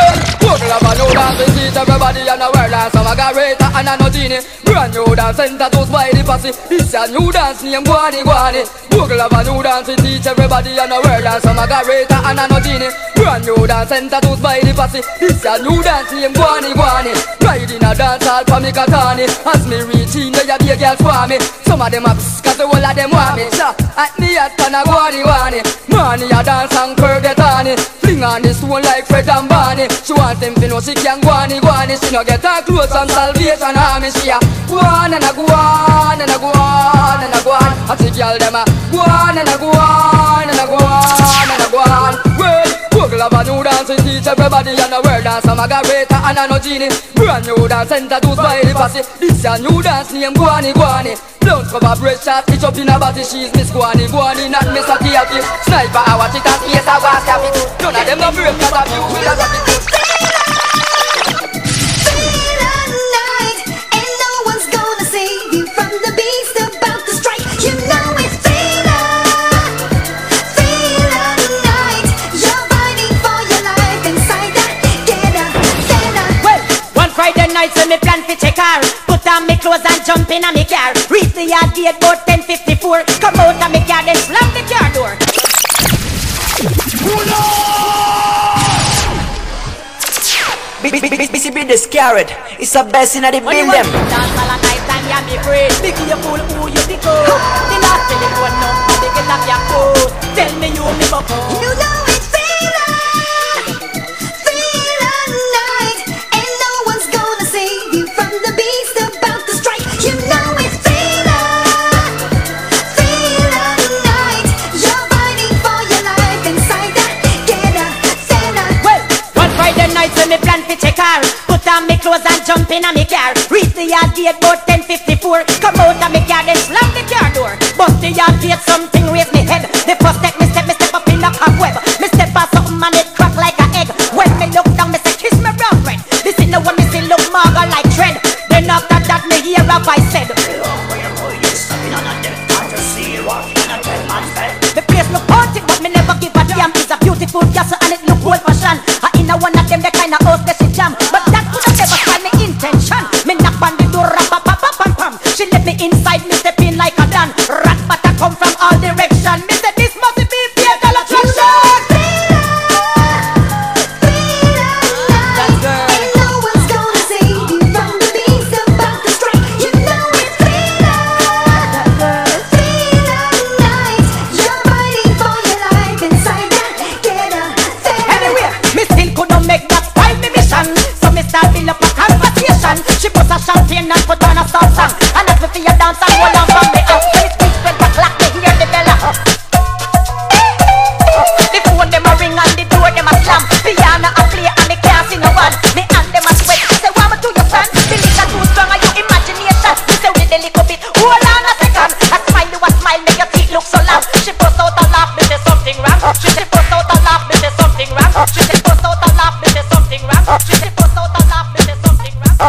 Everybody in the world and some Margarita and a no genie. Brand new dance center to by the posse. It's a new dance named Guani Guani. Google of a new dance to teach everybody in the world and some Margarita and a no genie. Brand new dance center to by the posse. It's a new dance named Guani Guani. Ride in a dance hall for me katani. As me reach in there be a girl for me. Some of them ups cause the whole of them want me. So at me at and a Guani Guani. Money a dance and curve get on it. Fling on the stone like Fred and Barney. She want them to know she can Guani Guani. She no get her clothes and salvation army. She a go on and a go on and a go on and a go on. I see girl them a go on and a go on and a go on and a go on. Well, Google have a new dance, we teach everybody and a world dance. A margarita and a no genie. Brand new dance, introduced by the posse. This a new dance name, Guani Guani. Don't cover breast shot, stitch up in a body. She's Miss Guani Guani, not Miss Akiaki. Sniper, I watch it and face I watch it. None of them no break, cause of you will have it. So me plan fi check her. Put on me clothes and jump in a me car. Reach the yard gate about 10:54. Come out of me car then slam the car door. BCB the scared. It's the best in the building. Dance all the night and you be free. Big you fool who you think of. The last telephone number big it up your code. Tell me you me buck. You know it's me plan fi check her. Put on me clothes and jump in a me car. Reach the yard gate about 10:54. Come out of me car then slam the car door. Bust the yard gate, something raise me head. The first step me step up in a cobweb. Me step on something and it crack like a egg. When me look down me say kiss me brown bread. This is the one me see look mager like tread. Then after that me hear a voice said, the place look haunted but me never give a damn. It's a beautiful castle and it look old fashioned. In a one of them the kind of house that she jam. But that could have never find me intention. Me knock on the door, rap, pam, pam, pam, pam. She let me inside, me step in like a dan. Rat but I come from all direction. Me say this must be fatal attraction. She puts a champagne and put on a soft song. And as we feel you dance and hold on from me out. When it's 12 o'clock, they hear the bell. The phone them a ring and the door them a slam. Piano a play and me can't sing no one. Me and them a sweat. Say what me do you son? The liquor too strong and your imagination. Me say with a little bit, hold on a second. A smile you a smile, make your teeth look so long. She puts out a laugh, me say something wrong. She say puts out a laugh, me say something wrong. She say puts out a laugh, me say something wrong. She say puts out a laugh, me say something wrong.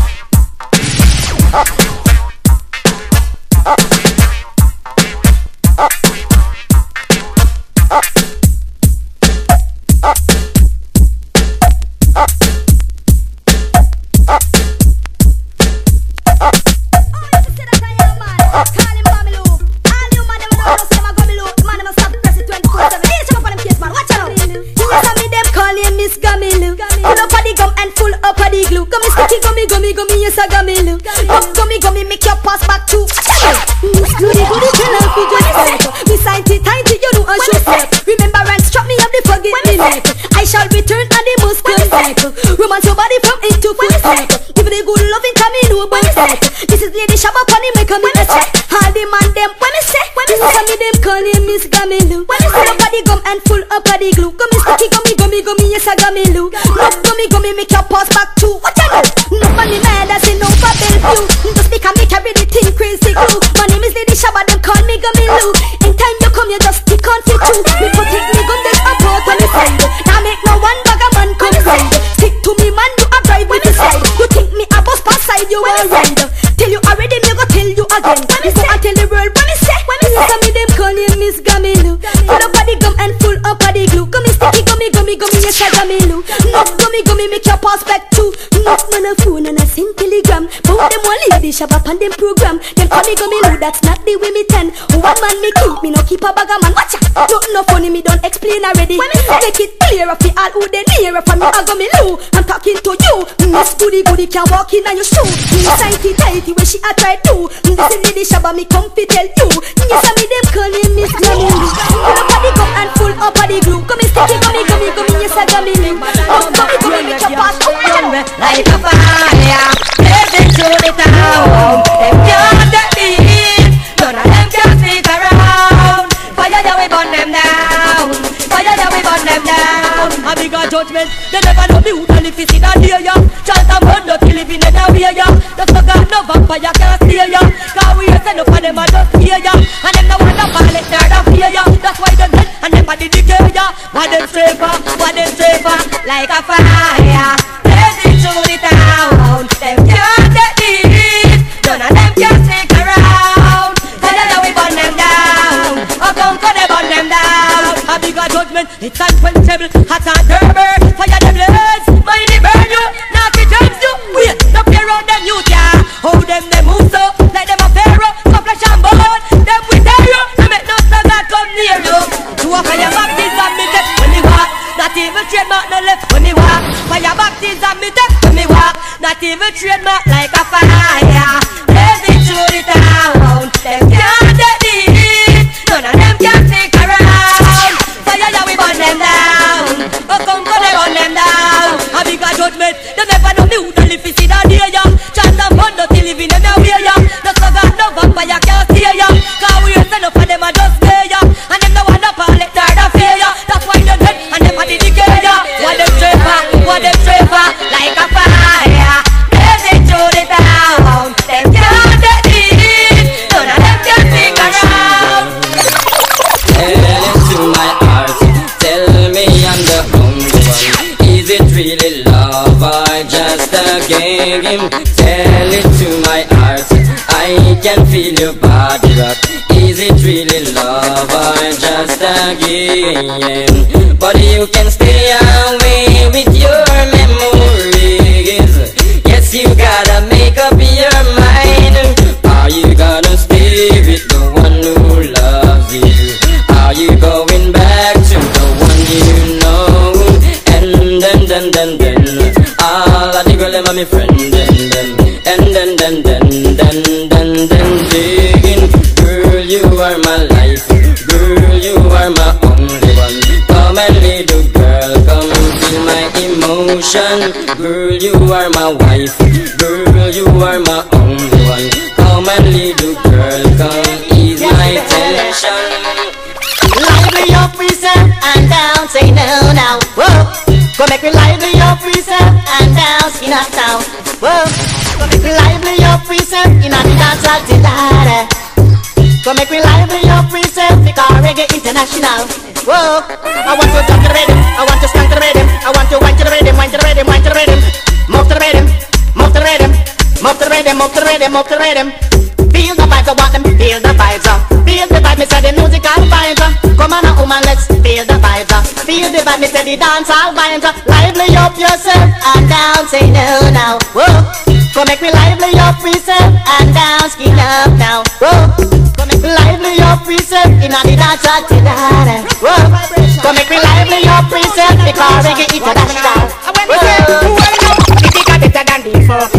Gummy, yes I gummy look. Up gummy, make your pass back to. Goody, tell her fi just step. Me sighty, tighty, you know I should step. Remembrance struck me up the forget me neck. I shall return and the must come back. Romance your body from eight to full step. Give the good loving, come in, no bounce step. This is Lady Shabba Bunny, make a minute check. All the man them, when me say, me them call him Miss Gummy Lou. Full up of the gum and full up of the glue. Gummy sticky, gummy, yes I gummy Lou. Love gummy, make your pass back to. What you know? No money mad as in no Bellevue. Just because me carry the thing crazy glue. My name is Lady Shabba, them call me Gummy Lou. In time you come, you just stick on fit too. Me protect me gun, then up out on the side. Now make no one bag a man come side. Stick to me man, you a drive with the side. You think me a bus pass side, you a ride. Tell you already, me go tell you again. Me go and tell the world when me say. Me them call you Miss Gummy Lou. Full up of the gum and full up of the glue. Gummy sticky, gummy, yes I Gummy Lou. Not gummy, make your pass back too. Not man a phone and a send telegram. Both them one Lady Shabba on them program. Them call me Gummy Lou, that's not the way me ten. One man me keep, me no keep a bag of man. Watch out, nothing no funny, me don't explain already. Make it clear up the all who they near up from me a Gummy Lou. I'm talking to you. Miss Goody can walk in on your shoe. Miss tighty where she a try do. This is Lady Shabba, me come fi tell you. Yes I me them call him Miss Gummy Lou. Full up of the gum and full up of the glue. Gummy sticky, gummy, yes I Gummy Lou. Gummy, make your pass like a fire, blazing through the town. Them can't defeat, none of them can stick around. Fire, yeah, we burn them down. Fire, yeah, we burn them down. them a just hear ya, and them no want to fall it, they're the fear ya. That's why them dead, and them body decay ya. Why them strafer, like a fire. Blazing through the town, them can't get it. None of them can stick around. Tell them that we burn them down. Oh, come, they burn them down. A bigger judgment, it's unquenchable, hot and turbo. Fire them legs, mind it burn you. Naughty jumps you, wait, no fear around them youth, yeah. How them move so, like them a pharaoh. So flesh and bone, them we tear you. To make no son that come near you. To a fire baptism, me take when me walk. Not even trademark no left when me walk. Fire baptism, me take when me walk. Not even trademark like a fire. Blazing through the town, them can't get it. None of them can stick around. Fire, yeah, we burn them down. Oh, come, they burn them down. A bigger judgment, they never know me who the live is in a day, yeah. Chant and fun, not living in a way, yeah. No sugar, no vampire can't steer, yeah. Cause we ain't enough for them a just stay, yeah. And them no want to fall it, they're the fear, yeah. That's why them dead, and them a the decay, yeah. What them strafer, like a fire. Blazing through the town, them can't get it. None of them can stick around. Tell it to my heart, tell me I'm the only one. Is it really love or just a game? Tell it to my heart, I can feel your body rock. Is it really love or just a game? But you can stay away with your memories. Yes, you gotta make up your mind. Are you gonna stay with the one who loves you? Are you going back to the one you know? And then all of the girl them are my friend. And then digging. Girl, you are my life. Girl, you are my only one. Come and little girl, come feel my emotion. Girl, you are my wife. Girl, you are my only one. Come and little girl, come ease my tension. Lively up, we say, and down, say no now. Whoa, go make me lively up, we say, and dance in a town. Whoa, go make me lively up, we say, in a dance at the ladder. Go make me lively up, we say, because reggae international. Whoa, I want to jump to the rhythm, I want to skank to the rhythm, I want to wine to the rhythm, wine to the rhythm, wine to the rhythm. Move to the rhythm, move to the rhythm, move to the rhythm, move to the rhythm, move to the rhythm. Feel the vibes, I want them, feel the vibes, feel the vibe, me say the musical vibes. Come on, woman, let's feel the vibes, feel the vibe, me say the dance all vibes. Lively up yourself and down, say no now. Whoa, go make me lively up yourself and down, skin up now. Whoa, go make me lively up yourself in a the dance at the ladder. Whoa, go make me lively up yourself because reggae international. Whoa, if you got better than before,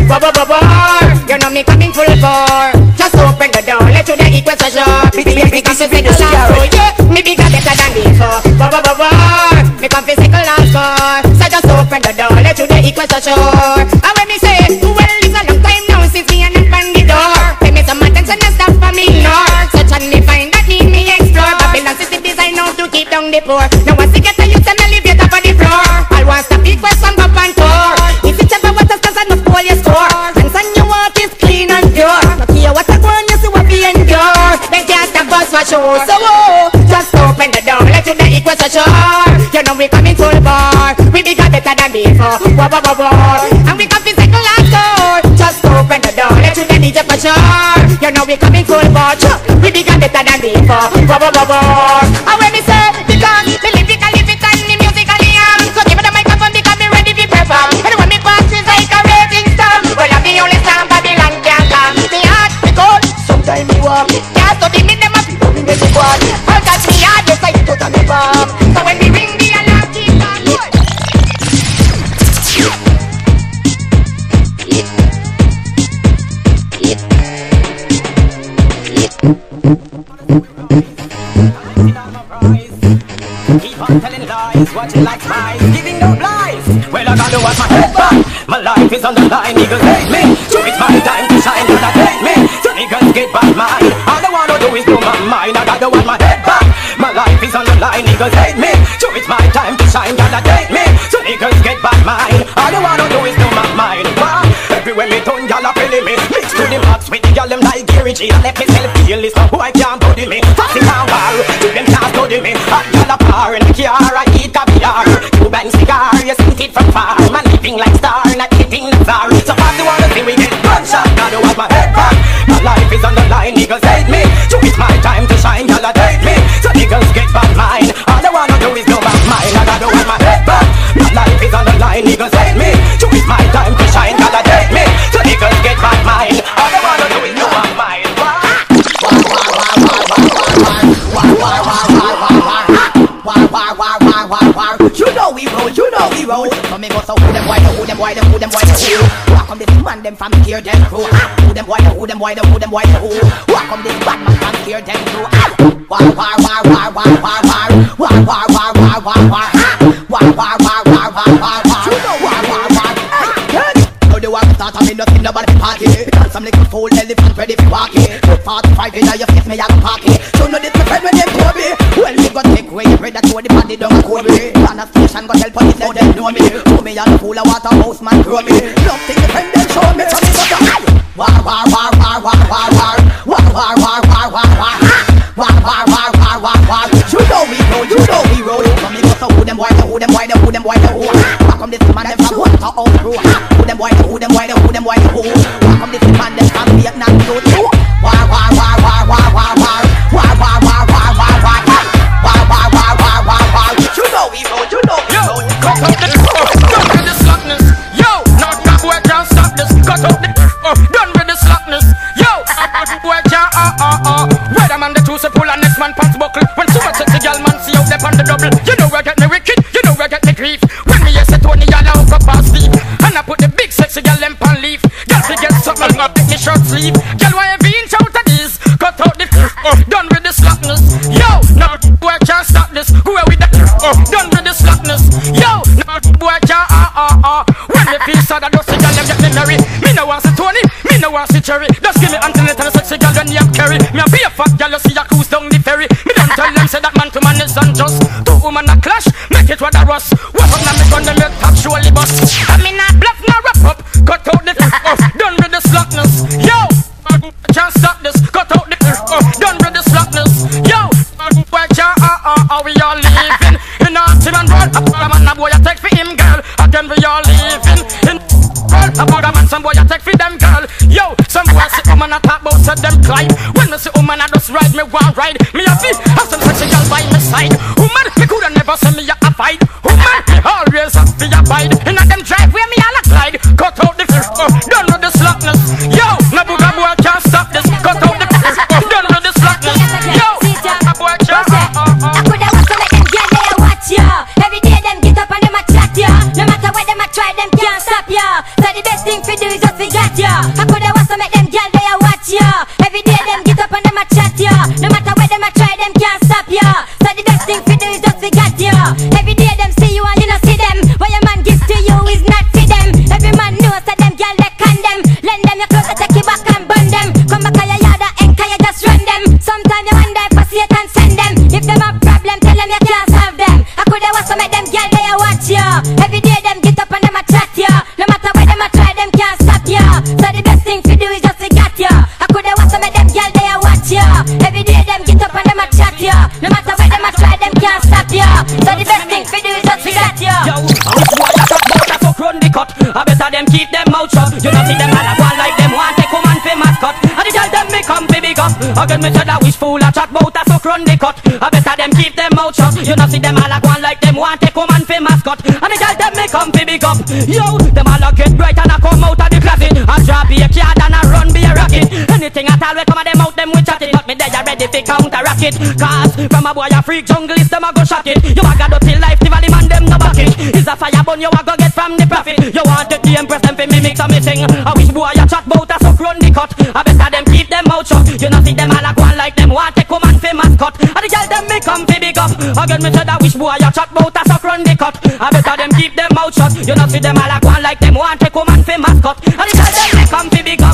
you know me coming full bore. Just open the door, let you the equals a shot. Because it's the sound, oh yeah, me bigger better than before. Me come physical and score. So just open the door, let you the equals a shot. And when me say, well, it's a long time now since me and open the door. Pay me some attention and stuff for me ignore. Such and me find that need me explore. Babylon system design now to keep down the poor. Now once you get the youth and elevator for the floor. I'll want to big question up and tour. If it's ever what a stance and no goal you score. And son you want is clean and pure. Not here what a one you see what be endure. Then can't stop us for sure. So just open the door, let you the equals a sure. You know we coming full bar. We bigger better than before. And we come physical and score. Just open the door, let you the DJ for sure. You know we coming full bar. We bigger better than before. And when me say, because me lyrically fit and me musically am. So give me the microphone because me ready to perform. And when me pass is like a raging storm. Well I'm the only star Babylon can't come. Me hard, me cold, sometimes me warm. Can't study me them up, me make me bored. All that me hard, yes I do to me bomb. So when me ring the alarm, keep on good. Keep on telling lies, watching like spies, giving no lies. Well, I gotta watch my head back. My life is on the line, niggas hate me. So it's my time to shine, you that hate me. So niggas get back mine. All I wanna do is do my mind. I gotta watch my head back. My life is on the line, niggas hate me. So it's my time to shine, you that hate me. So niggas get back mine. All I wanna do is do my mind. Wow. Everywhere me turn, y'all are feeling me. Mix to the max with the y'all them like Gary jail, let me self feel this. Who I can't body me, fussy can't war. You them can't study me. Hot girl a par in the car, I eat caviar. Cuban cigar, you sink it from far. Man living like star, not hitting the czar. So far the wanna see we get gunshot. Now do want my head back. My life is on the line, niggas hate me. So it's my time to shine, y'all date me. So niggas get bad mind. All I wanna do is no back mine. I gotta want my head back. My life is on the line, niggas hate me. So it's my time to shine, y'all date me. So niggas get bad mind. All I wanna do is no back mine. You know we roll, you know we roll. But me go so who them boy, who them boy, who them boy, who. Walk on this man, them from here, them crew. Who them boy, who them boy, who them boy, who. Walk on this bad man from here, them crew. War, war, war, war, war, war, war. War, war, war, war, war, war. War, war, war, war, war, war, war. You know war, war, war. Now the war start, I mean nothing nobody party. Because some little fool elephant ready for walking. 45 in your face, me a go party. So know this my friend when them call me. Well, me go take away your bread and throw the body down a Kobe. On a station, go tell police now them know me. Throw me on a pool of water, house man grow me. Nothing the friend them show me. So me go to war, war, war, war, war, war, war. War, war, war, war, war, war. War, war, war, war, war, war. You know we roll, you know we roll. So me go to who them boy, who them boy, who them boy, who. Walk on this man, them from one to all through. Who them boy, who them boy, who them boy, who. Walk on this man, them from Vietnam to war, war, war, war, war, war, war. War, war, war, war, war, war. War, war, war, war, war, war. You know we roll, you know we roll. Cut out the done with the slackness. Yo, not that boy can't stop this. Cut out the done with the slackness. Yo, boy can't weatherman the two say pull and next man pants buckle. When super sexy girl man see out there on the double. You know where get me wicked, you know where get me grief. When me say Tony y'all hook up and sleep. And I put the big sexy girl limp and leaf. Girl to get something up take me short sleeve. Girl why every inch out of this. Cut out the done with the slackness. Yo, now boy can't stop this. Go away with the done with the slackness. Yo, now boy can't when me feel sad I don't see girl them get me married. Me no want see Tony, me no want see Cherry. Just give me Antoinette and a sexy girl when you have carry. Me a be a fat girl you see a cruise down the ferry. Me don't tell them say that man to man is unjust. Two woman a clash, make it what a rust. What up now me gun them make top surely bust. I mean not bluff now wrap up. Cut out the done with the slackness. Yo, can't stop this. Cut out the done with the slackness. Yo, boy can't we all living in a team and roll. A man a boy a take for him girl. Again we all living in roll. A bag a man some boy a take for them girl. Yo, some boy see woman a talk about said them climb. When me see woman a just ride me one ride. Me a fi have some sexy girl by my side. Woman me coulda never see me a fight. Woman me always have to abide. Inna them drive where me all a glide. Cut out the done with the slackness. Yo, no booga boy can't stop this. Cut out the done with the slackness. Yo, a boy can't I coulda want to make them girl they a watch ya. Every day them get up and them a chat ya. No matter where them a try, them can't stop ya. So the best thing for do is just forget ya. I coulda want to make them girl they a watch ya. Every day them get up and them a chat ya. No matter where them a try, them can't stop ya. So the best thing for do is just forget ya. Every day them see you and you not see them. What your man gives to you is not for them. Every man knows that them girl they condemn. Lend them your clothes, take it back and burn them. Come back to your yard and can you just run them. Sometimes you wonder if I see it and send them. If them a problem, tell them you can't solve them. I coulda want to make them girl they a watch ya. Every day them get up and them a chat ya. No matter where them a try, them can't stop ya. So the best thing to do is just to get ya. I coulda want to make them girl they a watch ya. Every day them get up and them a chat ya. No matter where them a try, them can't stop ya. So the best thing to do is just to get ya. Yo, this boy a talk about a fuck run the cut. I better them keep them mouth shut. You know see them all a go like them want take come and famous cut. And the girl them me come fi big up. Again me said I wish fool a chat about a fuck run the cut. I better them keep them mouth shut. You know see them all a go like them want take come and famous cut. And the girl them me come fi big up. Yo, them all a get bright and a come out of the closet. And drop be a card and a run be a rocket. Anything at all we come at them out them we chat it. But me they a ready fi counteract it. Cause from a boy a freak junglist them a go shock it. You a got dirty life the valley man them no back it. It's a fire bun you a go get from the profit. You want to impress them fi me mix and me sing. I wish boy a chat bout a suck run the cut. I better them keep them mouth shut. You know see them all a go on like them want take come and famous cut. And the girl them me come fi big up. Again me said I wish boy a chat bout a suck run the cut. I better them keep them mouth shut. You know see them all a go on like them want take come and famous cut. And the girl them me come fi big up.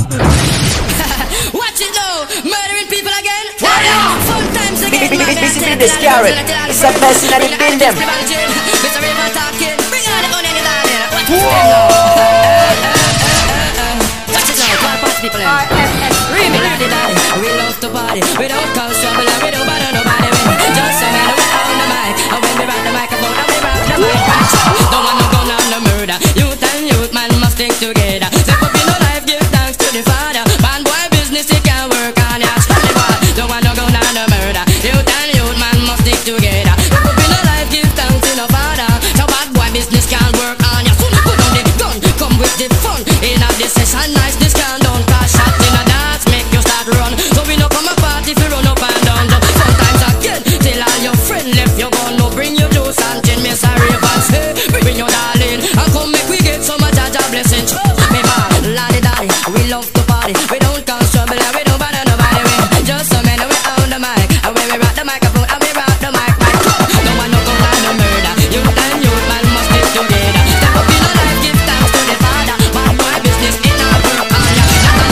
Watch it now, murdering people again. Sometimes again, Basically this carrot, it's a person that it build them. Mr. River talking, bring on the onion in there. Watch it now, call past people in. party. We don't cause trouble and we don't bother nobody. We just a man we on the mic. And when we rock the microphone and we rock the mic. Don't want no gun and no murder. Youth and youth man must stick together. Step up in the life, give thanks to the Father. Man boy business it can work on ya. Don't want no gun and no murder. Youth and youth man must stick together. Step up in the life, give thanks to the Father. So bad boy business can work on ya. Soon put on the gun, come with the fun. In a this session nice, this can don't cause shot in a dance, make you start run. So we no come a party if you run up and down. Sometimes again, tell all your friend left you gone. No bring your juice and gin, me sorry and say, bring your darling and come make we get so much of blessing. Me ball, laddie daddy, we love to party. We don't cause trouble and we don't bother nobody. We just a man and we on the mic. And when we rock the microphone and we rock the mic. Don't want no gun and no murder. Youth and youth man must stick together. Step up in the life, give thanks to the Father. Bad boy business in our work on ya.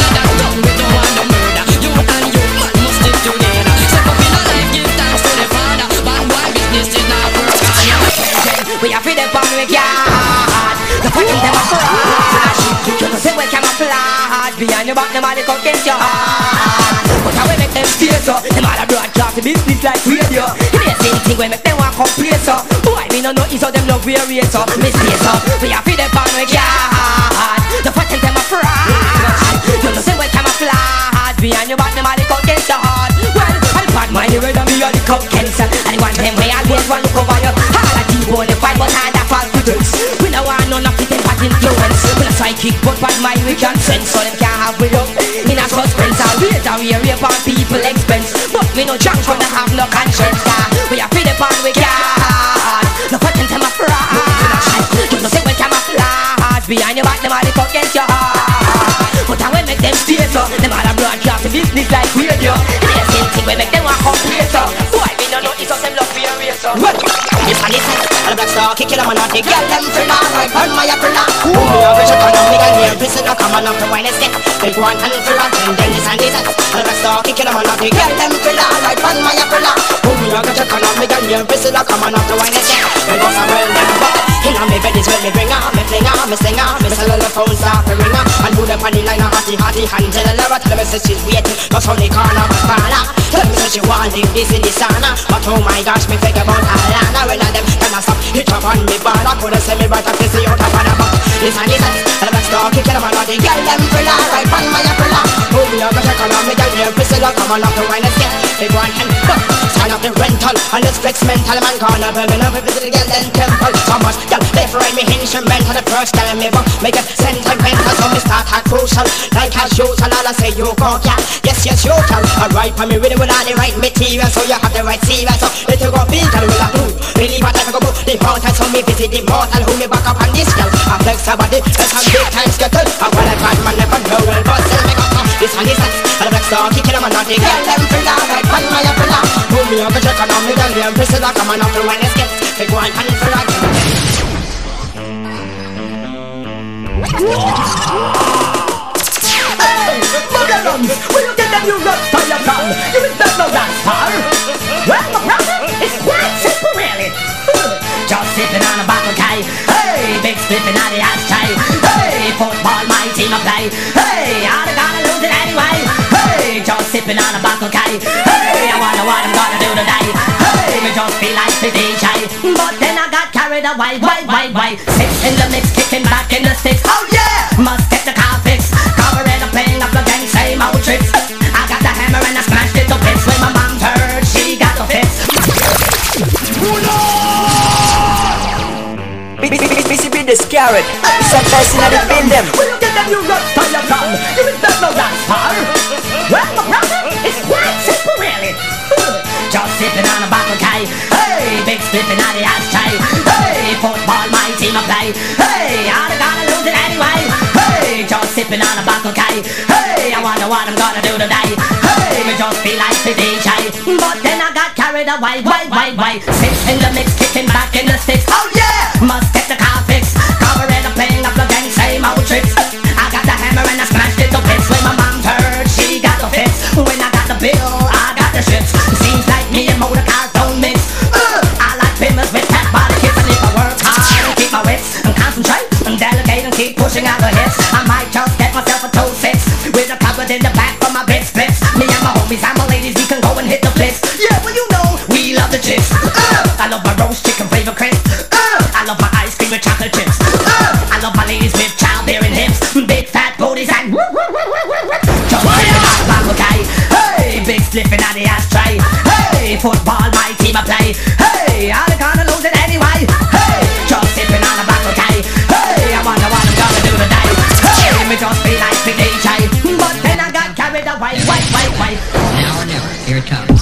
We don't want no murder. Youth and youth man must stick together. Step up in the life, give thanks to the Father. Bad boy business in our work on ya. We are free them from the yard. The fucking them a flash. You know say we camouflage. Behind your back them all they come against your heart. But how we make them stay so? Them all a broadcast the business like radio. It is the same thing we make them want come play so. Boy we no know is how them love we race so. Me stay so. We are free them from the yard. The fucking them a flash. You know say we camouflage. Behind your back them all they come against your heart. Well, I'll bad mind you rather me or the cup cancer. And one them way always want to cover you. All a deep on the fight but hard a false pretense. We no want none of it in bad influence. We no psychic but bad mind we can sense. So them can't have we up in a suspense. Always a we rape on people expense. But we no junk from them have no conscience. We are free the pan we can. No patent them a fraud. You no say we camouflage. Behind your back them all they come against your heart. But I will make them stay so. Them all a broadcast the business like radio. It is the same thing we make them want come play so. Boy we no know it's us them love we race so. This one is all black star, kick it on and take girl them for now, right on my upper lap. Me a pressure on me and here, prison a come on up to wine and stick. Take one hand for that, and then this and this. All black star, kick it on and take girl them for now, right on my upper lap. Me a pressure on me and here, prison a come on up to wine and stick. We go somewhere them back. In on me bed is when me bring her, me fling her, me sing her, me sell the phone start to ring her. And put up on the line a hearty hand, tell her love, tell me say she's waiting, cause on the corner of Fana. Tell me say she want live this in the sauna, but oh my gosh, me think about Alana. When I them can I stop, hit up on me bar, I coulda send me right up to see out of the box. Listen, tell me stop, kick it up on the girl them for la, right on my umbrella. Oh me a go check on me girl, here whistle up, come on up to wine and skip. Big one hand, sign up the rental, and this flex mental man corner, building up visit the girl then temple. So much girl, they friend me instrumental, the first time me book, make it sentimental, so me start hard crucial, like as usual, all I say you go, yeah, yes you can. Alright, for me really with all the right material, so you have the right serial, so let you go big and will I do. Really what I go book, the mortal, so me visit the mortal, who me back up on this girl. I flex somebody, that's some big time skittle. I want a bad man, never know, well, but still make up. This one is that, and the black star, kick it up and not the girl, them for that, right on my umbrella. Who me up and check on me, girl, them for that, come on up to wine and skip. Big one hand for that. Hey, Bugadums, will you get the new rock style from? You will not know that star. Well, my brother, it's quite simple, really. Just sipping on a bottle keg. Hey, big spliffing on the ashtray. Hey, football, my team a play. Hey, I'm gonna lose it anyway. Hey, just sipping on a bottle keg. Hey, I wonder what I'm gonna do today. Hey, me just feel like the DJ. But then I got carried away, why? Six in the mix, kicking back in the sticks. Oh yeah, must get the car fixed. Covering up, playing up the game, same old tricks. I got the hammer and I smashed it to bits. When my mom heard, she got the fix. BCB the Scarrett, it's the best in the building. Will you get the new rock style from? You will not know that star. Well, my brother, it's quite simple, really. Just sipping on a bottle keg. Hey, big spliffing on the ashtray. Hey, football, my team a play. Hey, I'm gonna lose it anyway. Hey, just sipping on a bottle keg. Hey, I wonder what I'm gonna do today. Hey, me just feel like the DJ. But then I got carried away, why? Six in the mix, kicking back in the sticks. Oh yeah, must get the car fixed. Covering up, playing up the game, same old tricks. I got the hammer and I smashed it to bits. When my mom heard, she got the fix. When I got the bill, I got the shits. Seems like me and motor cars don't mix. I like pimmers with fat body kids. And if I work hard and keep my wits and concentrate and delegate and keep pushing out the hits, I might just get myself a 2-6 with a cupboard in the back for my bit splits. Me and my homies and my ladies. go and hit the flicks. Yeah, well you know, we love the chicks. I love my roast chicken flavor crisp. I love my ice cream with chocolate chips. I love my ladies with childbearing hips, big fat booties and just okay. Hey, big spliffing out the ashtray. Hey, football my team I play. Hey, I gonna lose it anyway. Hey, just sipping on the back okay. Hey, I wonder what I'm gonna do today. Hey, me just be like me DJ, but then I got carried away. Wait. Now or never, here it comes.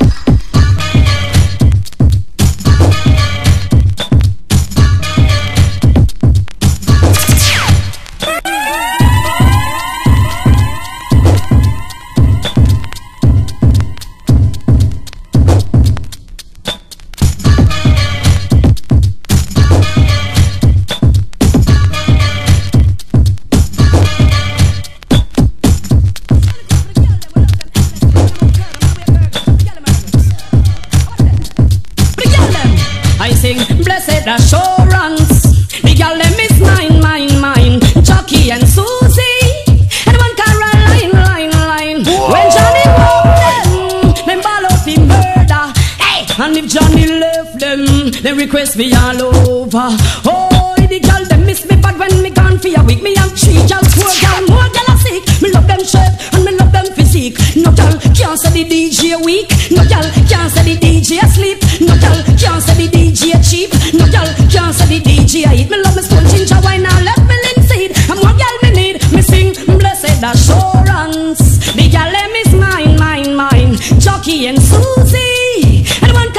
Blessed assurance, the girl them is mine, Chucky and Susie, and one Caroline. When Johnny walked them ball out the murder. Hey, and if Johnny left them, they request me all over. Oh, the girl them miss me bad when me gone for a week. Me have 3 girls, 4 girls, more girls are sick. Me love them shape and me love them physique. No girl can't say the DJ weak. No girl can't say the DJ asleep. No girl can't say the DJ cheap. No girl can't say the DJ eat. Me love me spoon ginger wine now left me linseed. And more girl me need. Me sing blessed assurance. The girl them is mine, Chucky and Susie, and one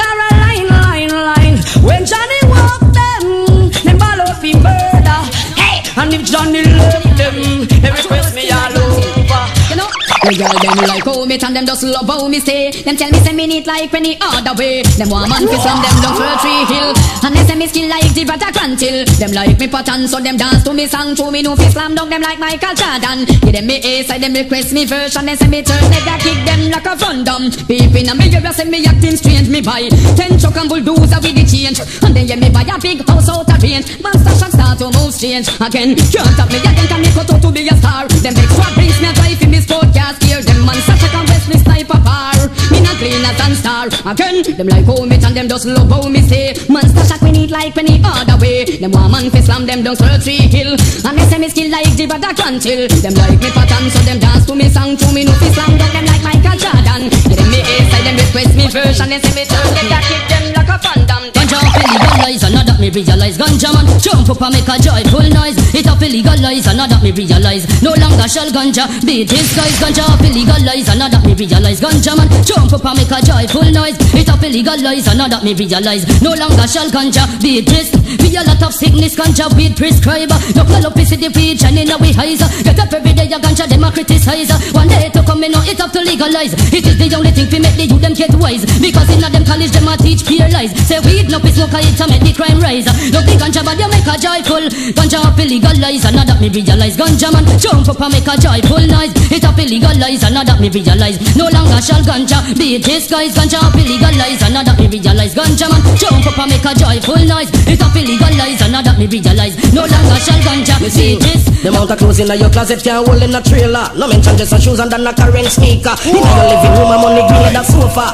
Caroline. When Johnny walked them ball out the murder. Hey, and if Johnny left them, they request me all over. You know, the girl them like how me and them just love how me stay. Them tell me say me neat like any other way. Them want man fi slam them down for a tree hill. And they say me skill like the brother Grantil. Them like me pattern so them dance to me song. To me no fi slam down them like Michael Jordan. Give them me A side them request me version. They say me turn leg I kick them like a front dumb. Peeping and me ear say me acting strange. Me buy 10 truck and bulldozer with the change. And then yeah me buy a big house out of range. Monster shock start to move strange. Again can't stop me again can me cut out to be a star. Them extra brings me a drive in this podcast. Hear them man such a can west me sniper par. Me not clean as and star. Again them like how me and them just love how me say. Monster shock we need like any other way. Them want man fi slam them down Tree Hill. And they say me skill like the brother Grantil. Them like me pattern so them dance to me song. To me no fi slam down them like Michael Jordan. Give them me A side them request me version. They say me turn them that kick them like a phantom. Ganja up illegalize and that me realize. Ganja man jump up and make a joyful noise. It up illegalize and that me realize. No longer shall ganja beat his guys. Ganja up illegalize and that me realize. Ganja man jump up and make a joyful noise. It up illegalize and that me realize. No longer shall ganja beat this. Be a lot of sickness ganja weed prescribe. No calopicity weed shining in we eyes. Get up every day a ganja them a criticize. One day to come in now it up to legalize. It is the only thing to make the youth them get wise. Because in them college them a teach pure lies. Say weed no piss smoke it to make the crime rise. No big ganja but you make a joyful. Ganja up illegalize and that me realize. Ganja man jump up and make a joyful noise. It up illegalize and that me realize. No longer shall ganja be disguised. Ganja up illegalize and that me realize. Ganja man jump up and make a joyful noise. It up illegalize and that me realize. No longer shall ganja be this. The amount of clothes in your closet can't hold in a trailer. No mention just a shoes and then a current sneaker. In your living room I'm on the green that sofa.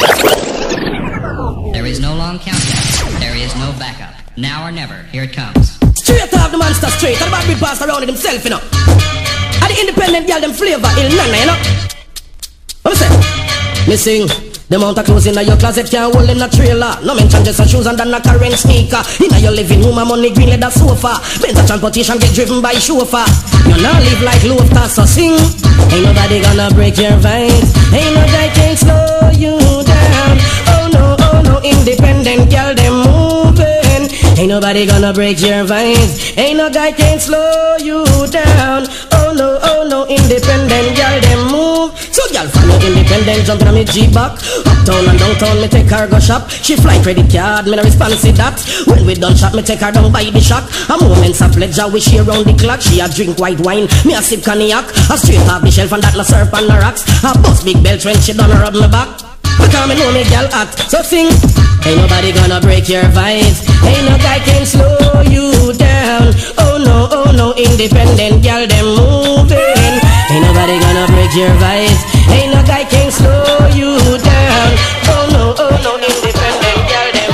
There is no long countdown. There is no backup. Now or never. Here it comes. Straight off the monster straight. And about big pass around it himself, you know. And the independent girl them flavor il nana, you know. What me say? Me sing. The amount of clothes in your closet can't hold in a trailer. No mention just a shoes and then a current sneaker. In your living room I'm on the green leather sofa. Benz transportation get driven by chauffeur. You not live like Luther, so sing. Ain't nobody gonna break your vines. Ain't no guy can slow you down. Oh no, independent girl them moving. Ain't nobody gonna break your vines. Ain't no guy can slow you down. Oh no, independent girl them move. So girl from your independent jumping on me G-back. Uptown and downtown me take her go shop. She fly credit card, me no response to that. When we done shop me take her down by the shack. A moments of pleasure we share round the clock. She a drink white wine, me a sip cognac. A straight off the shelf and that no surf on the rocks. A bust big belt when she done rub me back. Because me know me girl hot, so sing. Ain't nobody gonna break your vibes. Ain't no guy can slow you down. Oh no, independent girl them moving. Ain't nobody gonna break your vibes. Ain't no guy can slow you down. Oh no, independent girl, them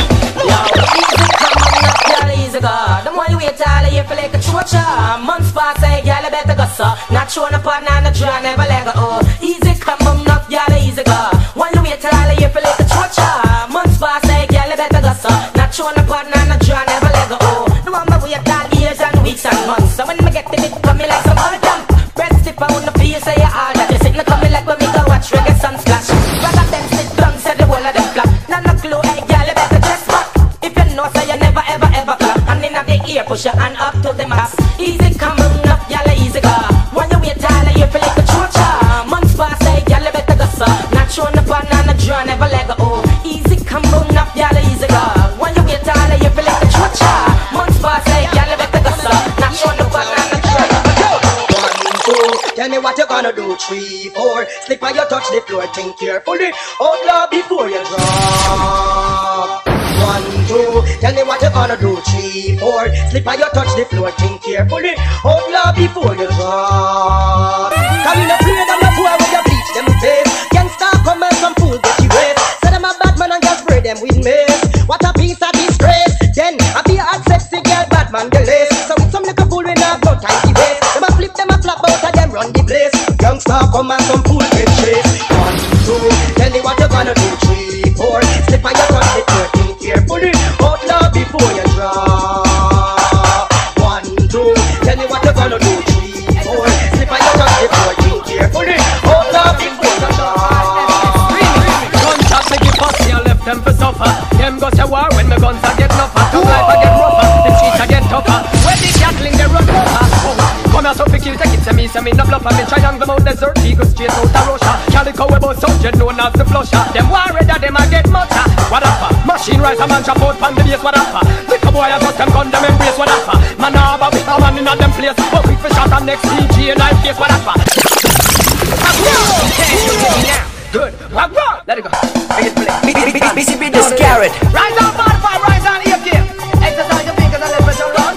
easy go. The more you wait, all you feel like a torture. Months pass, say, girl, I better go so. Not showing a partner, not draw, never let go. Easy come, enough, girl, easy go. While you wait, all you feel like a torture. Months pass, say, girl, I better go so. Not showing a partner, not draw, never let go. The one that wait all years and weeks and months. So when I get it, coming like some old jump. Breast if I want to feel, say, all that. You sit in coming like when we go watch reggae sun splash. Rather than sit down, say the whole of them flap. None of clue, hey, girl, you better dress back. If you know, say you never, ever, ever clap. And in the ear, push your hand up to the max. Easy come enough, y'all easy go. When you wait all you feel like a torture. Months pass, say, y'all better go so. Not showing up on a draw, never let go. Easy come enough, y'all easy go. When you wait all you feel like a torture. Months pass, say, y'all better go so. Not showing up on a draw, never let go. 1, 2, tell me what you gonna do. 3, 4, slip while you touch the floor. Think carefully, out loud before you drop. 1, 2, tell me what you gonna do. 3, 4, slip while you touch the floor. Think carefully, hold loud before you drop. Come in a play, them a poor when you bleach them face. Gangsta come and some fool get you raised. Say them a bad man and just spray them with mace. What a piece of disgrace. Then I be a hot sexy girl, bad man the lace. Some little fool when I no time to waste. Them a flip, them a flap out and them run the place. Gangsta come and some fool get chase. 1, 2, tell me what you gonna do. 3, 4, slip while you touch the floor. Think carefully, out loud before you drop. 1, 2, tell me what you gonna do. 3, 4, slip while you touch the floor. Think carefully, out loud before you drop. Gunshot make it fussy and left them for suffer. Them go say war when my guns are get rougher. Come life I get rougher, the streets I get tougher. When the Gatling they run over. Come here so pick you take it to me, say me no bluff. I'm in triangle mount desert, eagle straight out of Russia. Calico about subject known as the flusher. Them war redder, them I get mutter. What up? Machine rise a man chop out pan the base. What up? Little boy I got them gun them embrace. What up? Man a with a man in a them place. But quick for shot and next DJ and I face. What up? Good. Let it go. Make it play. BCB this carrot. Rise on, Spotify, rise on, EFK. Exercise your fingers and let pressure run.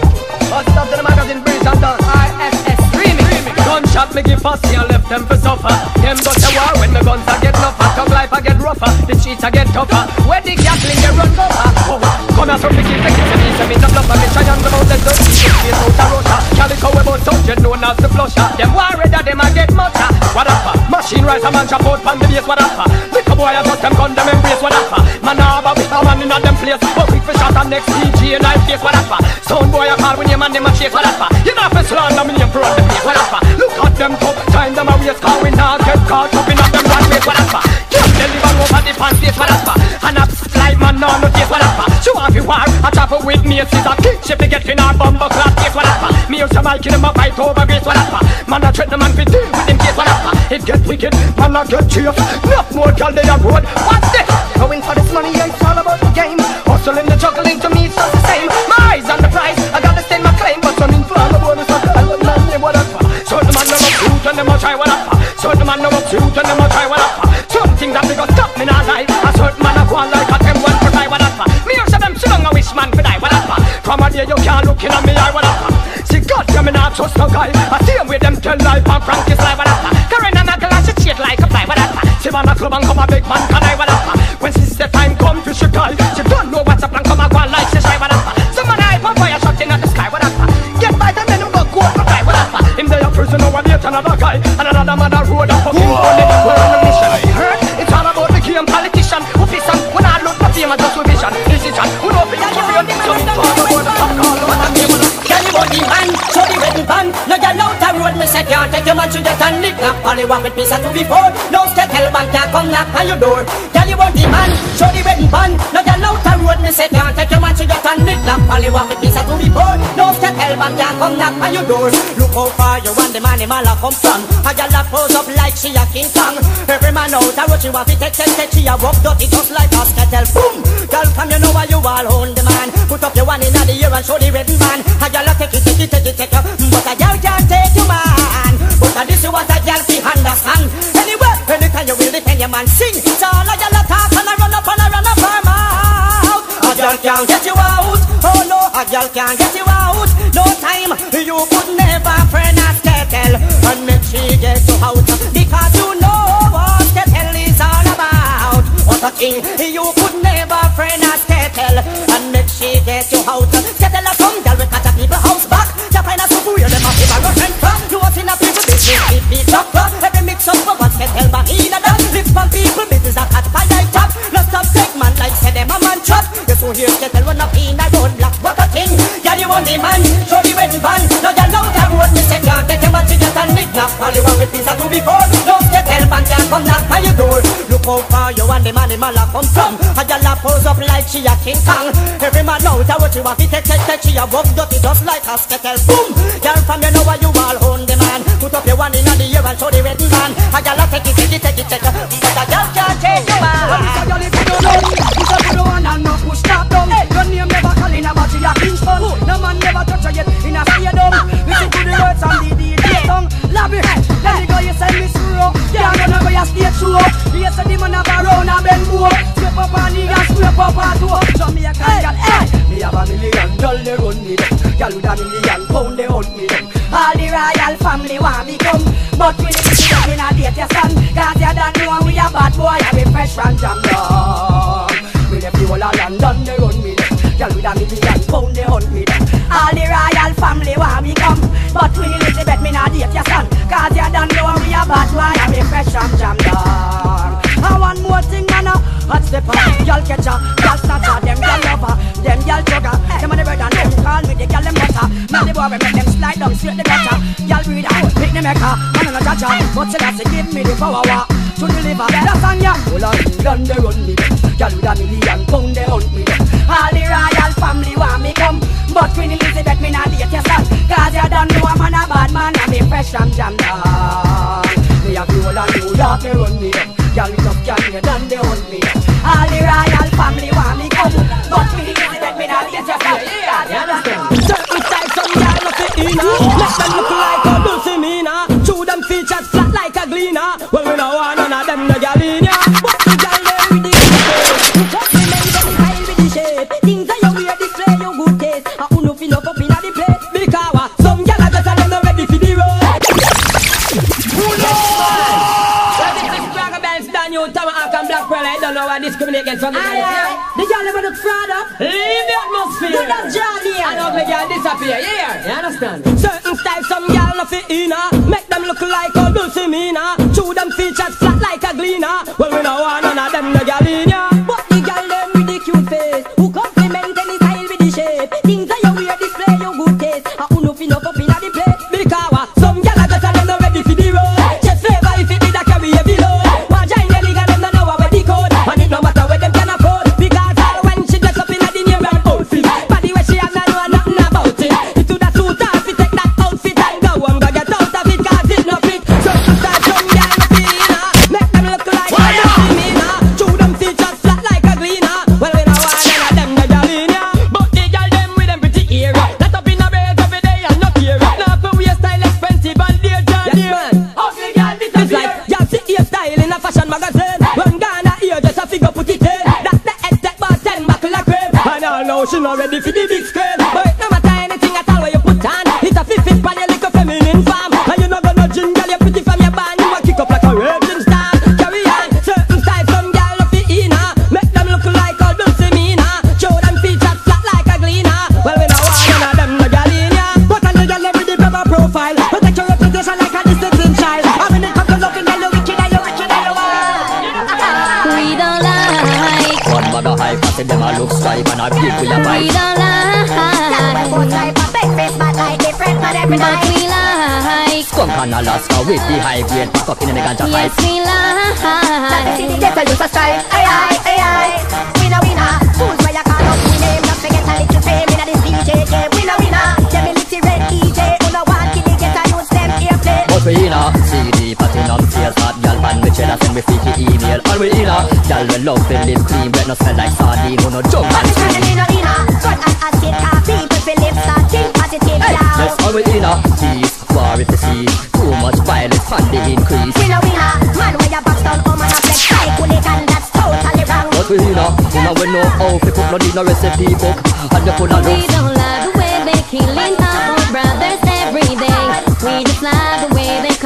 Bust up to the magazine, breeze and done. ISS remix. Gunshot me give fussy and left them for suffer. Them go to war when the guns I get rougher. Talk life I get rougher, the streets I get tougher. Where the Gatling they run over. Come here so picky, take it to me, say me no bluff. I'm in triangle mount desert, straight out of Russia. Calico about subject known as the flusher. Them war redder, them I get mutter. What up? Machine rise a man chop out pan the base. What up? Little boy I just them gun them embrace. What up? Man a with a man in a them place. But quick for shot and next DJ and I face. What up? Sound boy I call when your man them a chase. What up? You know for slander me name for on the place. What up? Look at them tough, time them a waste. Cause we not get caught up in a them run ways. What up? Just deliver over the pan face. What up? And a slide man no no face. What up? Show off your war, a chopper with me, it's a kick ship to get in our bumper clap, guess what up? Me or some kill him a fight over, guess what up? Man, I treat the man for deal with him, guess what up? It get wicked, man, I get chief. Not more girl they are road. What's this? Going for this money, yeah, it's all about the game. Hustling the juggling to me, it's all the same. My eyes on the prize, I gotta stand my claim. But some inflammable is not I love man, what up? So the man never shoot and them a try what up? So the man never shoot and them a try what up? Something that they got stop me not lie. A certain man a go on like a them one for die what up? Me or them so long I wish man for die what up? From a day you can't look in at me eye what up? See God damn me not trust no guy. I see him with them tell life and Frankie's life what up? Karen and a glass she shit like a fly what up? See man a club and come a big man can I what up? When she the time come to she die. She don't know what's up and come a go on like she shy what up? Some man hype on fire shot in at the sky what up? Get by them then go go for fly what up? Him they a prison over there another guy and another man a road a fucking bullet. We're on a mission. Heard? It's all about the game politician who piss and when I look for fame and just vision. Decision who know for you to real so it's all about the top call on the table. Can you body man, show the wedding pan? No girl out the road, me say can't take your man to the and lick up. Only one with piece and two before. No step hell man can't come knock on your door. Can you body man, show the wedding pan? No girl out the road, me say can't take your man to the and lick up. Only one with piece and two before. No step hell man can't come knock on your door. Look how far you want the man, the man come from. A girl that pose up like she a King Kong. Every man out the road, she want to take she a walk dirty just like a scattel. Boom! Girl come you know why you all own the man. Put up your one in the ear and show the wedding man. A girl take it. But a girl can't take you man. But this is what a girl see understand. Anyway, anytime you will defend your man sing. So all a girl talk and a run up her mouth. A girl can't get you out. Oh no, a girl can't get you out. No time, you could never friend a skettle. and make she get you out. Because you know what Kettle is all about. What a king, you could never friend a Kettle and make she get you out. Kettle a come girl, we catch a people house back. To find a super where them a give a rush and crap. You was in a people business, beat up. Every mix up for what Kettle back in a dance. Live from people business a cat by like chop. No stop take man like say them a man chop. You so hear Kettle run up in a road block. What a king, yeah you want the man, show the wedding band. Now you know that road me say can't take your man to just and knick-knack. All you want with pizza to before. Don't Kettle band can't come knock by your door. Look how far you and the man in Mala come from. A girl a pose up like she a King Kong. Every man knows that what you want to take. She a walk dirty just like a Kettle. Boom! Girl from you know why you all own the man. Put up your one in the air and show the wedding man. A girl a take it. But a girl can't take you man. It's a girl if you don't know. It's a good one and no push stop down. Your name never call in a but she a pinch fun. No man never touch her yet in a stadium. Listen to the words and the DJ song. Love it. Let me go you send me through. Yeah, I know where you stay true. Yes, the man have a round and bend more. Scrape up on the gas, scrape up on two. Jamaican girl, hey. Me have $1 million, they run me down. Girl with $1 million, they hunt me down. All the royal family want me come, but we need to get in a date your son. Cause you don't know we a bad boy and we fresh from jam down. We left the whole of London, they run me down. Girl with $1 million, they hunt me down. All the royal family want me come, but we need to bet me not date your son. Cause you don't know we a bad boy and we fresh from jam down. And one more thing, man, hot stepper. Y'all catch her, y'all snatcher, them y'all lover, them y'all jugger. Them on the bird and them call me the y'all them butter. Now the boy we make them slide down straight the gutter. Y'all breed out, pick the maker, man on a jaja. But she has to give me the power to deliver. That's on ya. All of England they run me down. Y'all with $1 million they hunt me down. All the royal family want me come, but Queen Elizabeth me not date your son. Cause you don't know a man a bad man and me fresh from jam down. Me have the whole of New York they run me down. Y'all with up Canada they hunt me down. All the royal family want me come, but Queen Elizabeth me not date your son. You understand? Certain styles some y'all no fit in. Let them look like a Dulcimina. Chew them features flat like a gleaner. Well we no want none of them no gal in ya. But the gal they with the shape, compliment them style with the shape. Things that you wear display your good taste. And who no feel up in the place. Because some gal are just a them ready for the road. Who knows? You Tamahawk and Black Pearl, I don't know why discriminate against some. The girl never look fraud up. Leave the atmosphere. Do that journey. And ugly girl disappear. Yeah, you understand? Certain styles some girl no fit in. Make them look like a Dulcimina. Chew them features flat like a gleaner. Well we no want none of them no girl in ya. But the girl them with the cute face, who compliment any style with the shape. Things that you wear display your good taste. And who no feel up in the place. Because some girl are just a them no ready for the road. Just favor if it did a carry heavy load. And it no matter where them can afford. Because when she dress up in a dinner and outfit, body where she has not know nothing about it. It to that suit off, it take that outfit and go and go get out of it. Cause it no fit. So to start some girl no feel. Make them look like a Dulcimina. Chew them features flat like a gleaner. Well we no want none of them no gal in ya. But the gal them with them pretty ear. Let up in a bed every day and not here. Now for wear style expensive and dear John dear. Ugly gal disappear. It's like y'all see your style in a fashion magazine. When Ghana here just a figure put it in. That's the head tech bar 10 buckle of cream. And I know she not ready for the big screen. But no matter anything at all where you put on, it's a fit for your little feminine farm. And you not gonna jingle you pretty from your band. You a kick up like a raging star. Carry on, certain styles some girl no fit in. Make them look like a Dulcimina. Show them features flat like a gleaner. Well we know one of them no gal in ya. But on the girl with the proper profile, protect your reputation like a distancing child. And when it comes to loving girl, you wicked and you wicked and you wild. We don't like one mother high pass them a look stripe and a big with a vibe. We don't like both type of big face, but like different, but every but night. we like Skunk and Alaska with the high grade pack up in the ganja yes pipe. we Let me see the like ghetto use a style. Aye aye aye aye. Winner winner. Fools where you call up my name, just forget a little fame inna this DJ game. Winner winner. Them a little red DJ. Who no want kill the ghetto use them airplay. But we in a CD platinum sales hot gal and we cheddar send me freaky email. And we in a gal we love to live clean, but no smell like sardine, who no jump and scream. Good and acid coffee, but we live starting positive now. Yes, all we in a peace, war if you see too much violence and the increase. Winner winner. Man where you box down, oh man a flex like hooligan, that's totally wrong. But we in a, we know how to cook, no need no recipe book. And you full of we don't like the way they killing our brothers every day. We just like the way they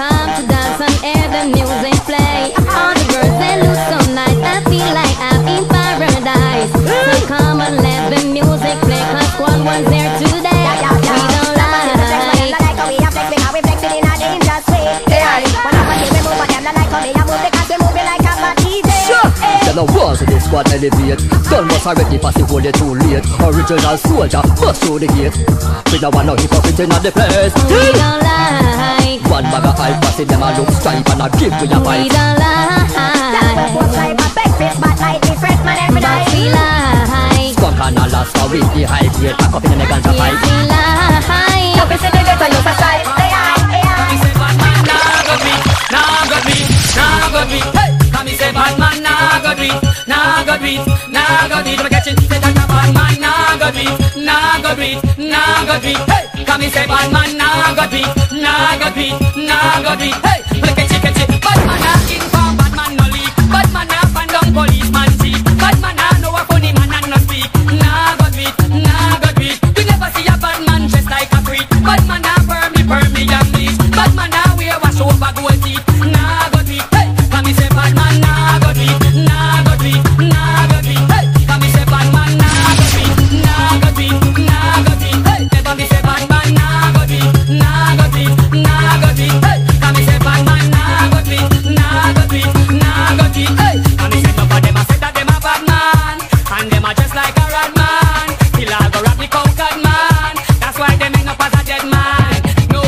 now was the squad elevate. Gun was already past the hold it too late. Original soldier, bust through the gate. We don't want no hypocrite in the place. We don't like. One bag of hype, passing them a look stripe and a give to your fight. We don't like. That's what like my big face, but like different man every night. We like. Skunk and a last for with the high grade. Pack up in the ganja pipe. We like. Don't be sitting there to use a side. Come say bad man nah go beat, nah go beat, nah go beat. Hey, come say bad man nah go beat, nah go beat, nah go beat. Don't catch it, say that a bad man nah go beat, nah go beat, nah go beat. Hey, come say bad man nah go beat, nah go beat, nah go beat. Hey, catch it, bad man nah inform, bad man no leak, bad man nah fan down policeman cheek, bad man nah know a funny man and no speak. Nah go beat, nah go beat. You never see a bad man dressed like a freak, bad man nah burn me and bleach. Bad man now wear wash over gold teeth. Nah go do it, hey. Come say bad man nah go do it, nah go do it, nah go do it, hey. Come say bad man nah go do it, nah go do it, nah go do it, hey. Come say bad man nah go do it, nah go do it, nah go do it, hey. Come say bad man nah go do it, nah go do it, nah go do it, hey. Come say no for them a say that them a bad man, and them a just like a rat man. Still a go rap the conquered man. That's why them end up as a dead man.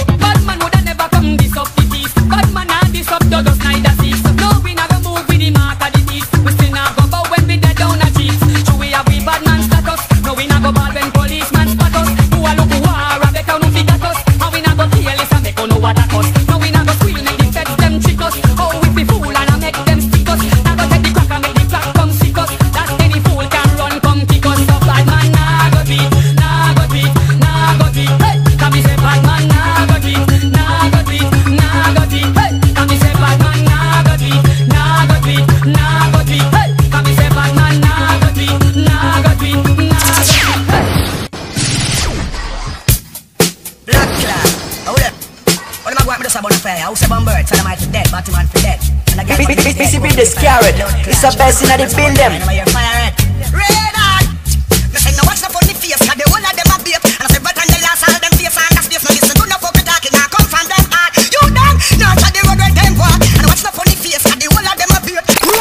This up the beast, bad man and this up the dust neither cease. No, we not gonna move with the mark of the beast. We still not gonna bow when we dead down a cheeks. So we have we bad man status. No, we not go bad when policeman spot us. Who a look who are a better no figure us. And we not go fearless and make no what a cuss. No, we not go squeal make the feds them trick us. Oh, we be fool and I make them stick us. Now go take the crack and make the crack come sick us. That any fool can run come kick us. So bad man nah go beat, nah go beat, nah go beat. Hey, come me say bad man nah go beat, nah go beat. Nah go beat, hey. Come say bad man nah go beat, nah go beat, nah go beat, hey. Come say bad man nah go beat, nah go beat, nah go beat, hey. Black cloud, hold up. What am I going to say about the fire? House of bird, tell them I to dead, Batman for dead. BCB the scared, it's the best in the building. Red eye, me say no watch the funny face, 'cause the whole of them a beef. And I say but and the last all them face and that's beef. No listen to no fuck talking, I come from them heart. You done, now try the road where them walk. And watch the funny face, 'cause the whole of them a beef.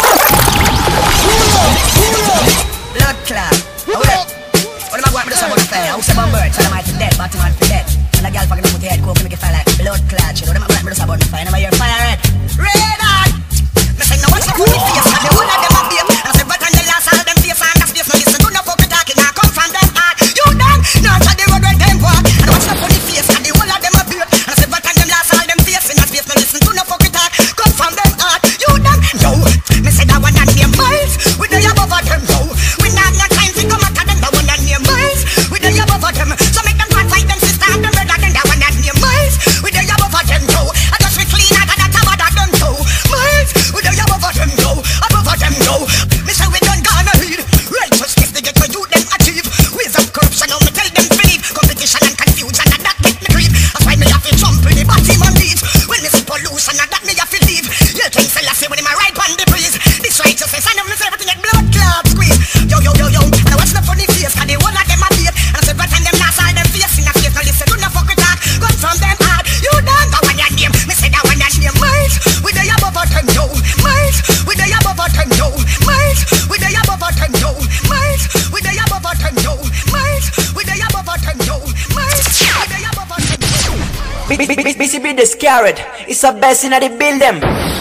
Blood clot, hold up. What am I going to say about the fire? House of bird, tell them I to dead, Batman for dead. And a girl fucking up with the head, coke make it feel like blood clot. You know what am I going to say about the fire? Now you're fire red. Red eye, me say no watch the funny face, 'cause the whole of them a beef. And I say but and the last all them face and that's beef. No listen to no fuck talking, I come from them heart. You done, now try the road where them walk. And watch the funny face, 'cause the whole of them a beef. And I say but and them last all them face and that's beef. No listen to no fuck talk, come from them heart. You done, yo, me say that one and name miles. We dey above them, yo. We not got time to come at them. That one and name miles. We dey above them. So make them fight them sister and them brother. Then that one and name miles. We dey above them, yo. I just we clean out of that cover that them, yo. Miles. We dey above them, yo. Above them, yo. Me say we done gonna lead. Righteousness they get for you them achieve. Ways of corruption now me tell them believe. Competition and confusion and that get me grief. That's why me have to jump in the bottom and leave. When me see pollution and that me have to leave. You can say I say when I ride on the breeze. This righteousness and them say everything get blood clot squeeze. Yo yo yo yo. And I watch the funny face 'cause the whole of them a beat. And I say but and them last all them face in a face. No listen to no fuck with talk. Come from them hard. You done that one your name. Me say that one your name. Miles. We dey above them yo. Miles. We dey above them yo. Miles. We dey above them yo. Miles. We dey above them yo. Miles. We dey above them yo. Miles. We dey above them yo. BCB the scared, it's the best in the building.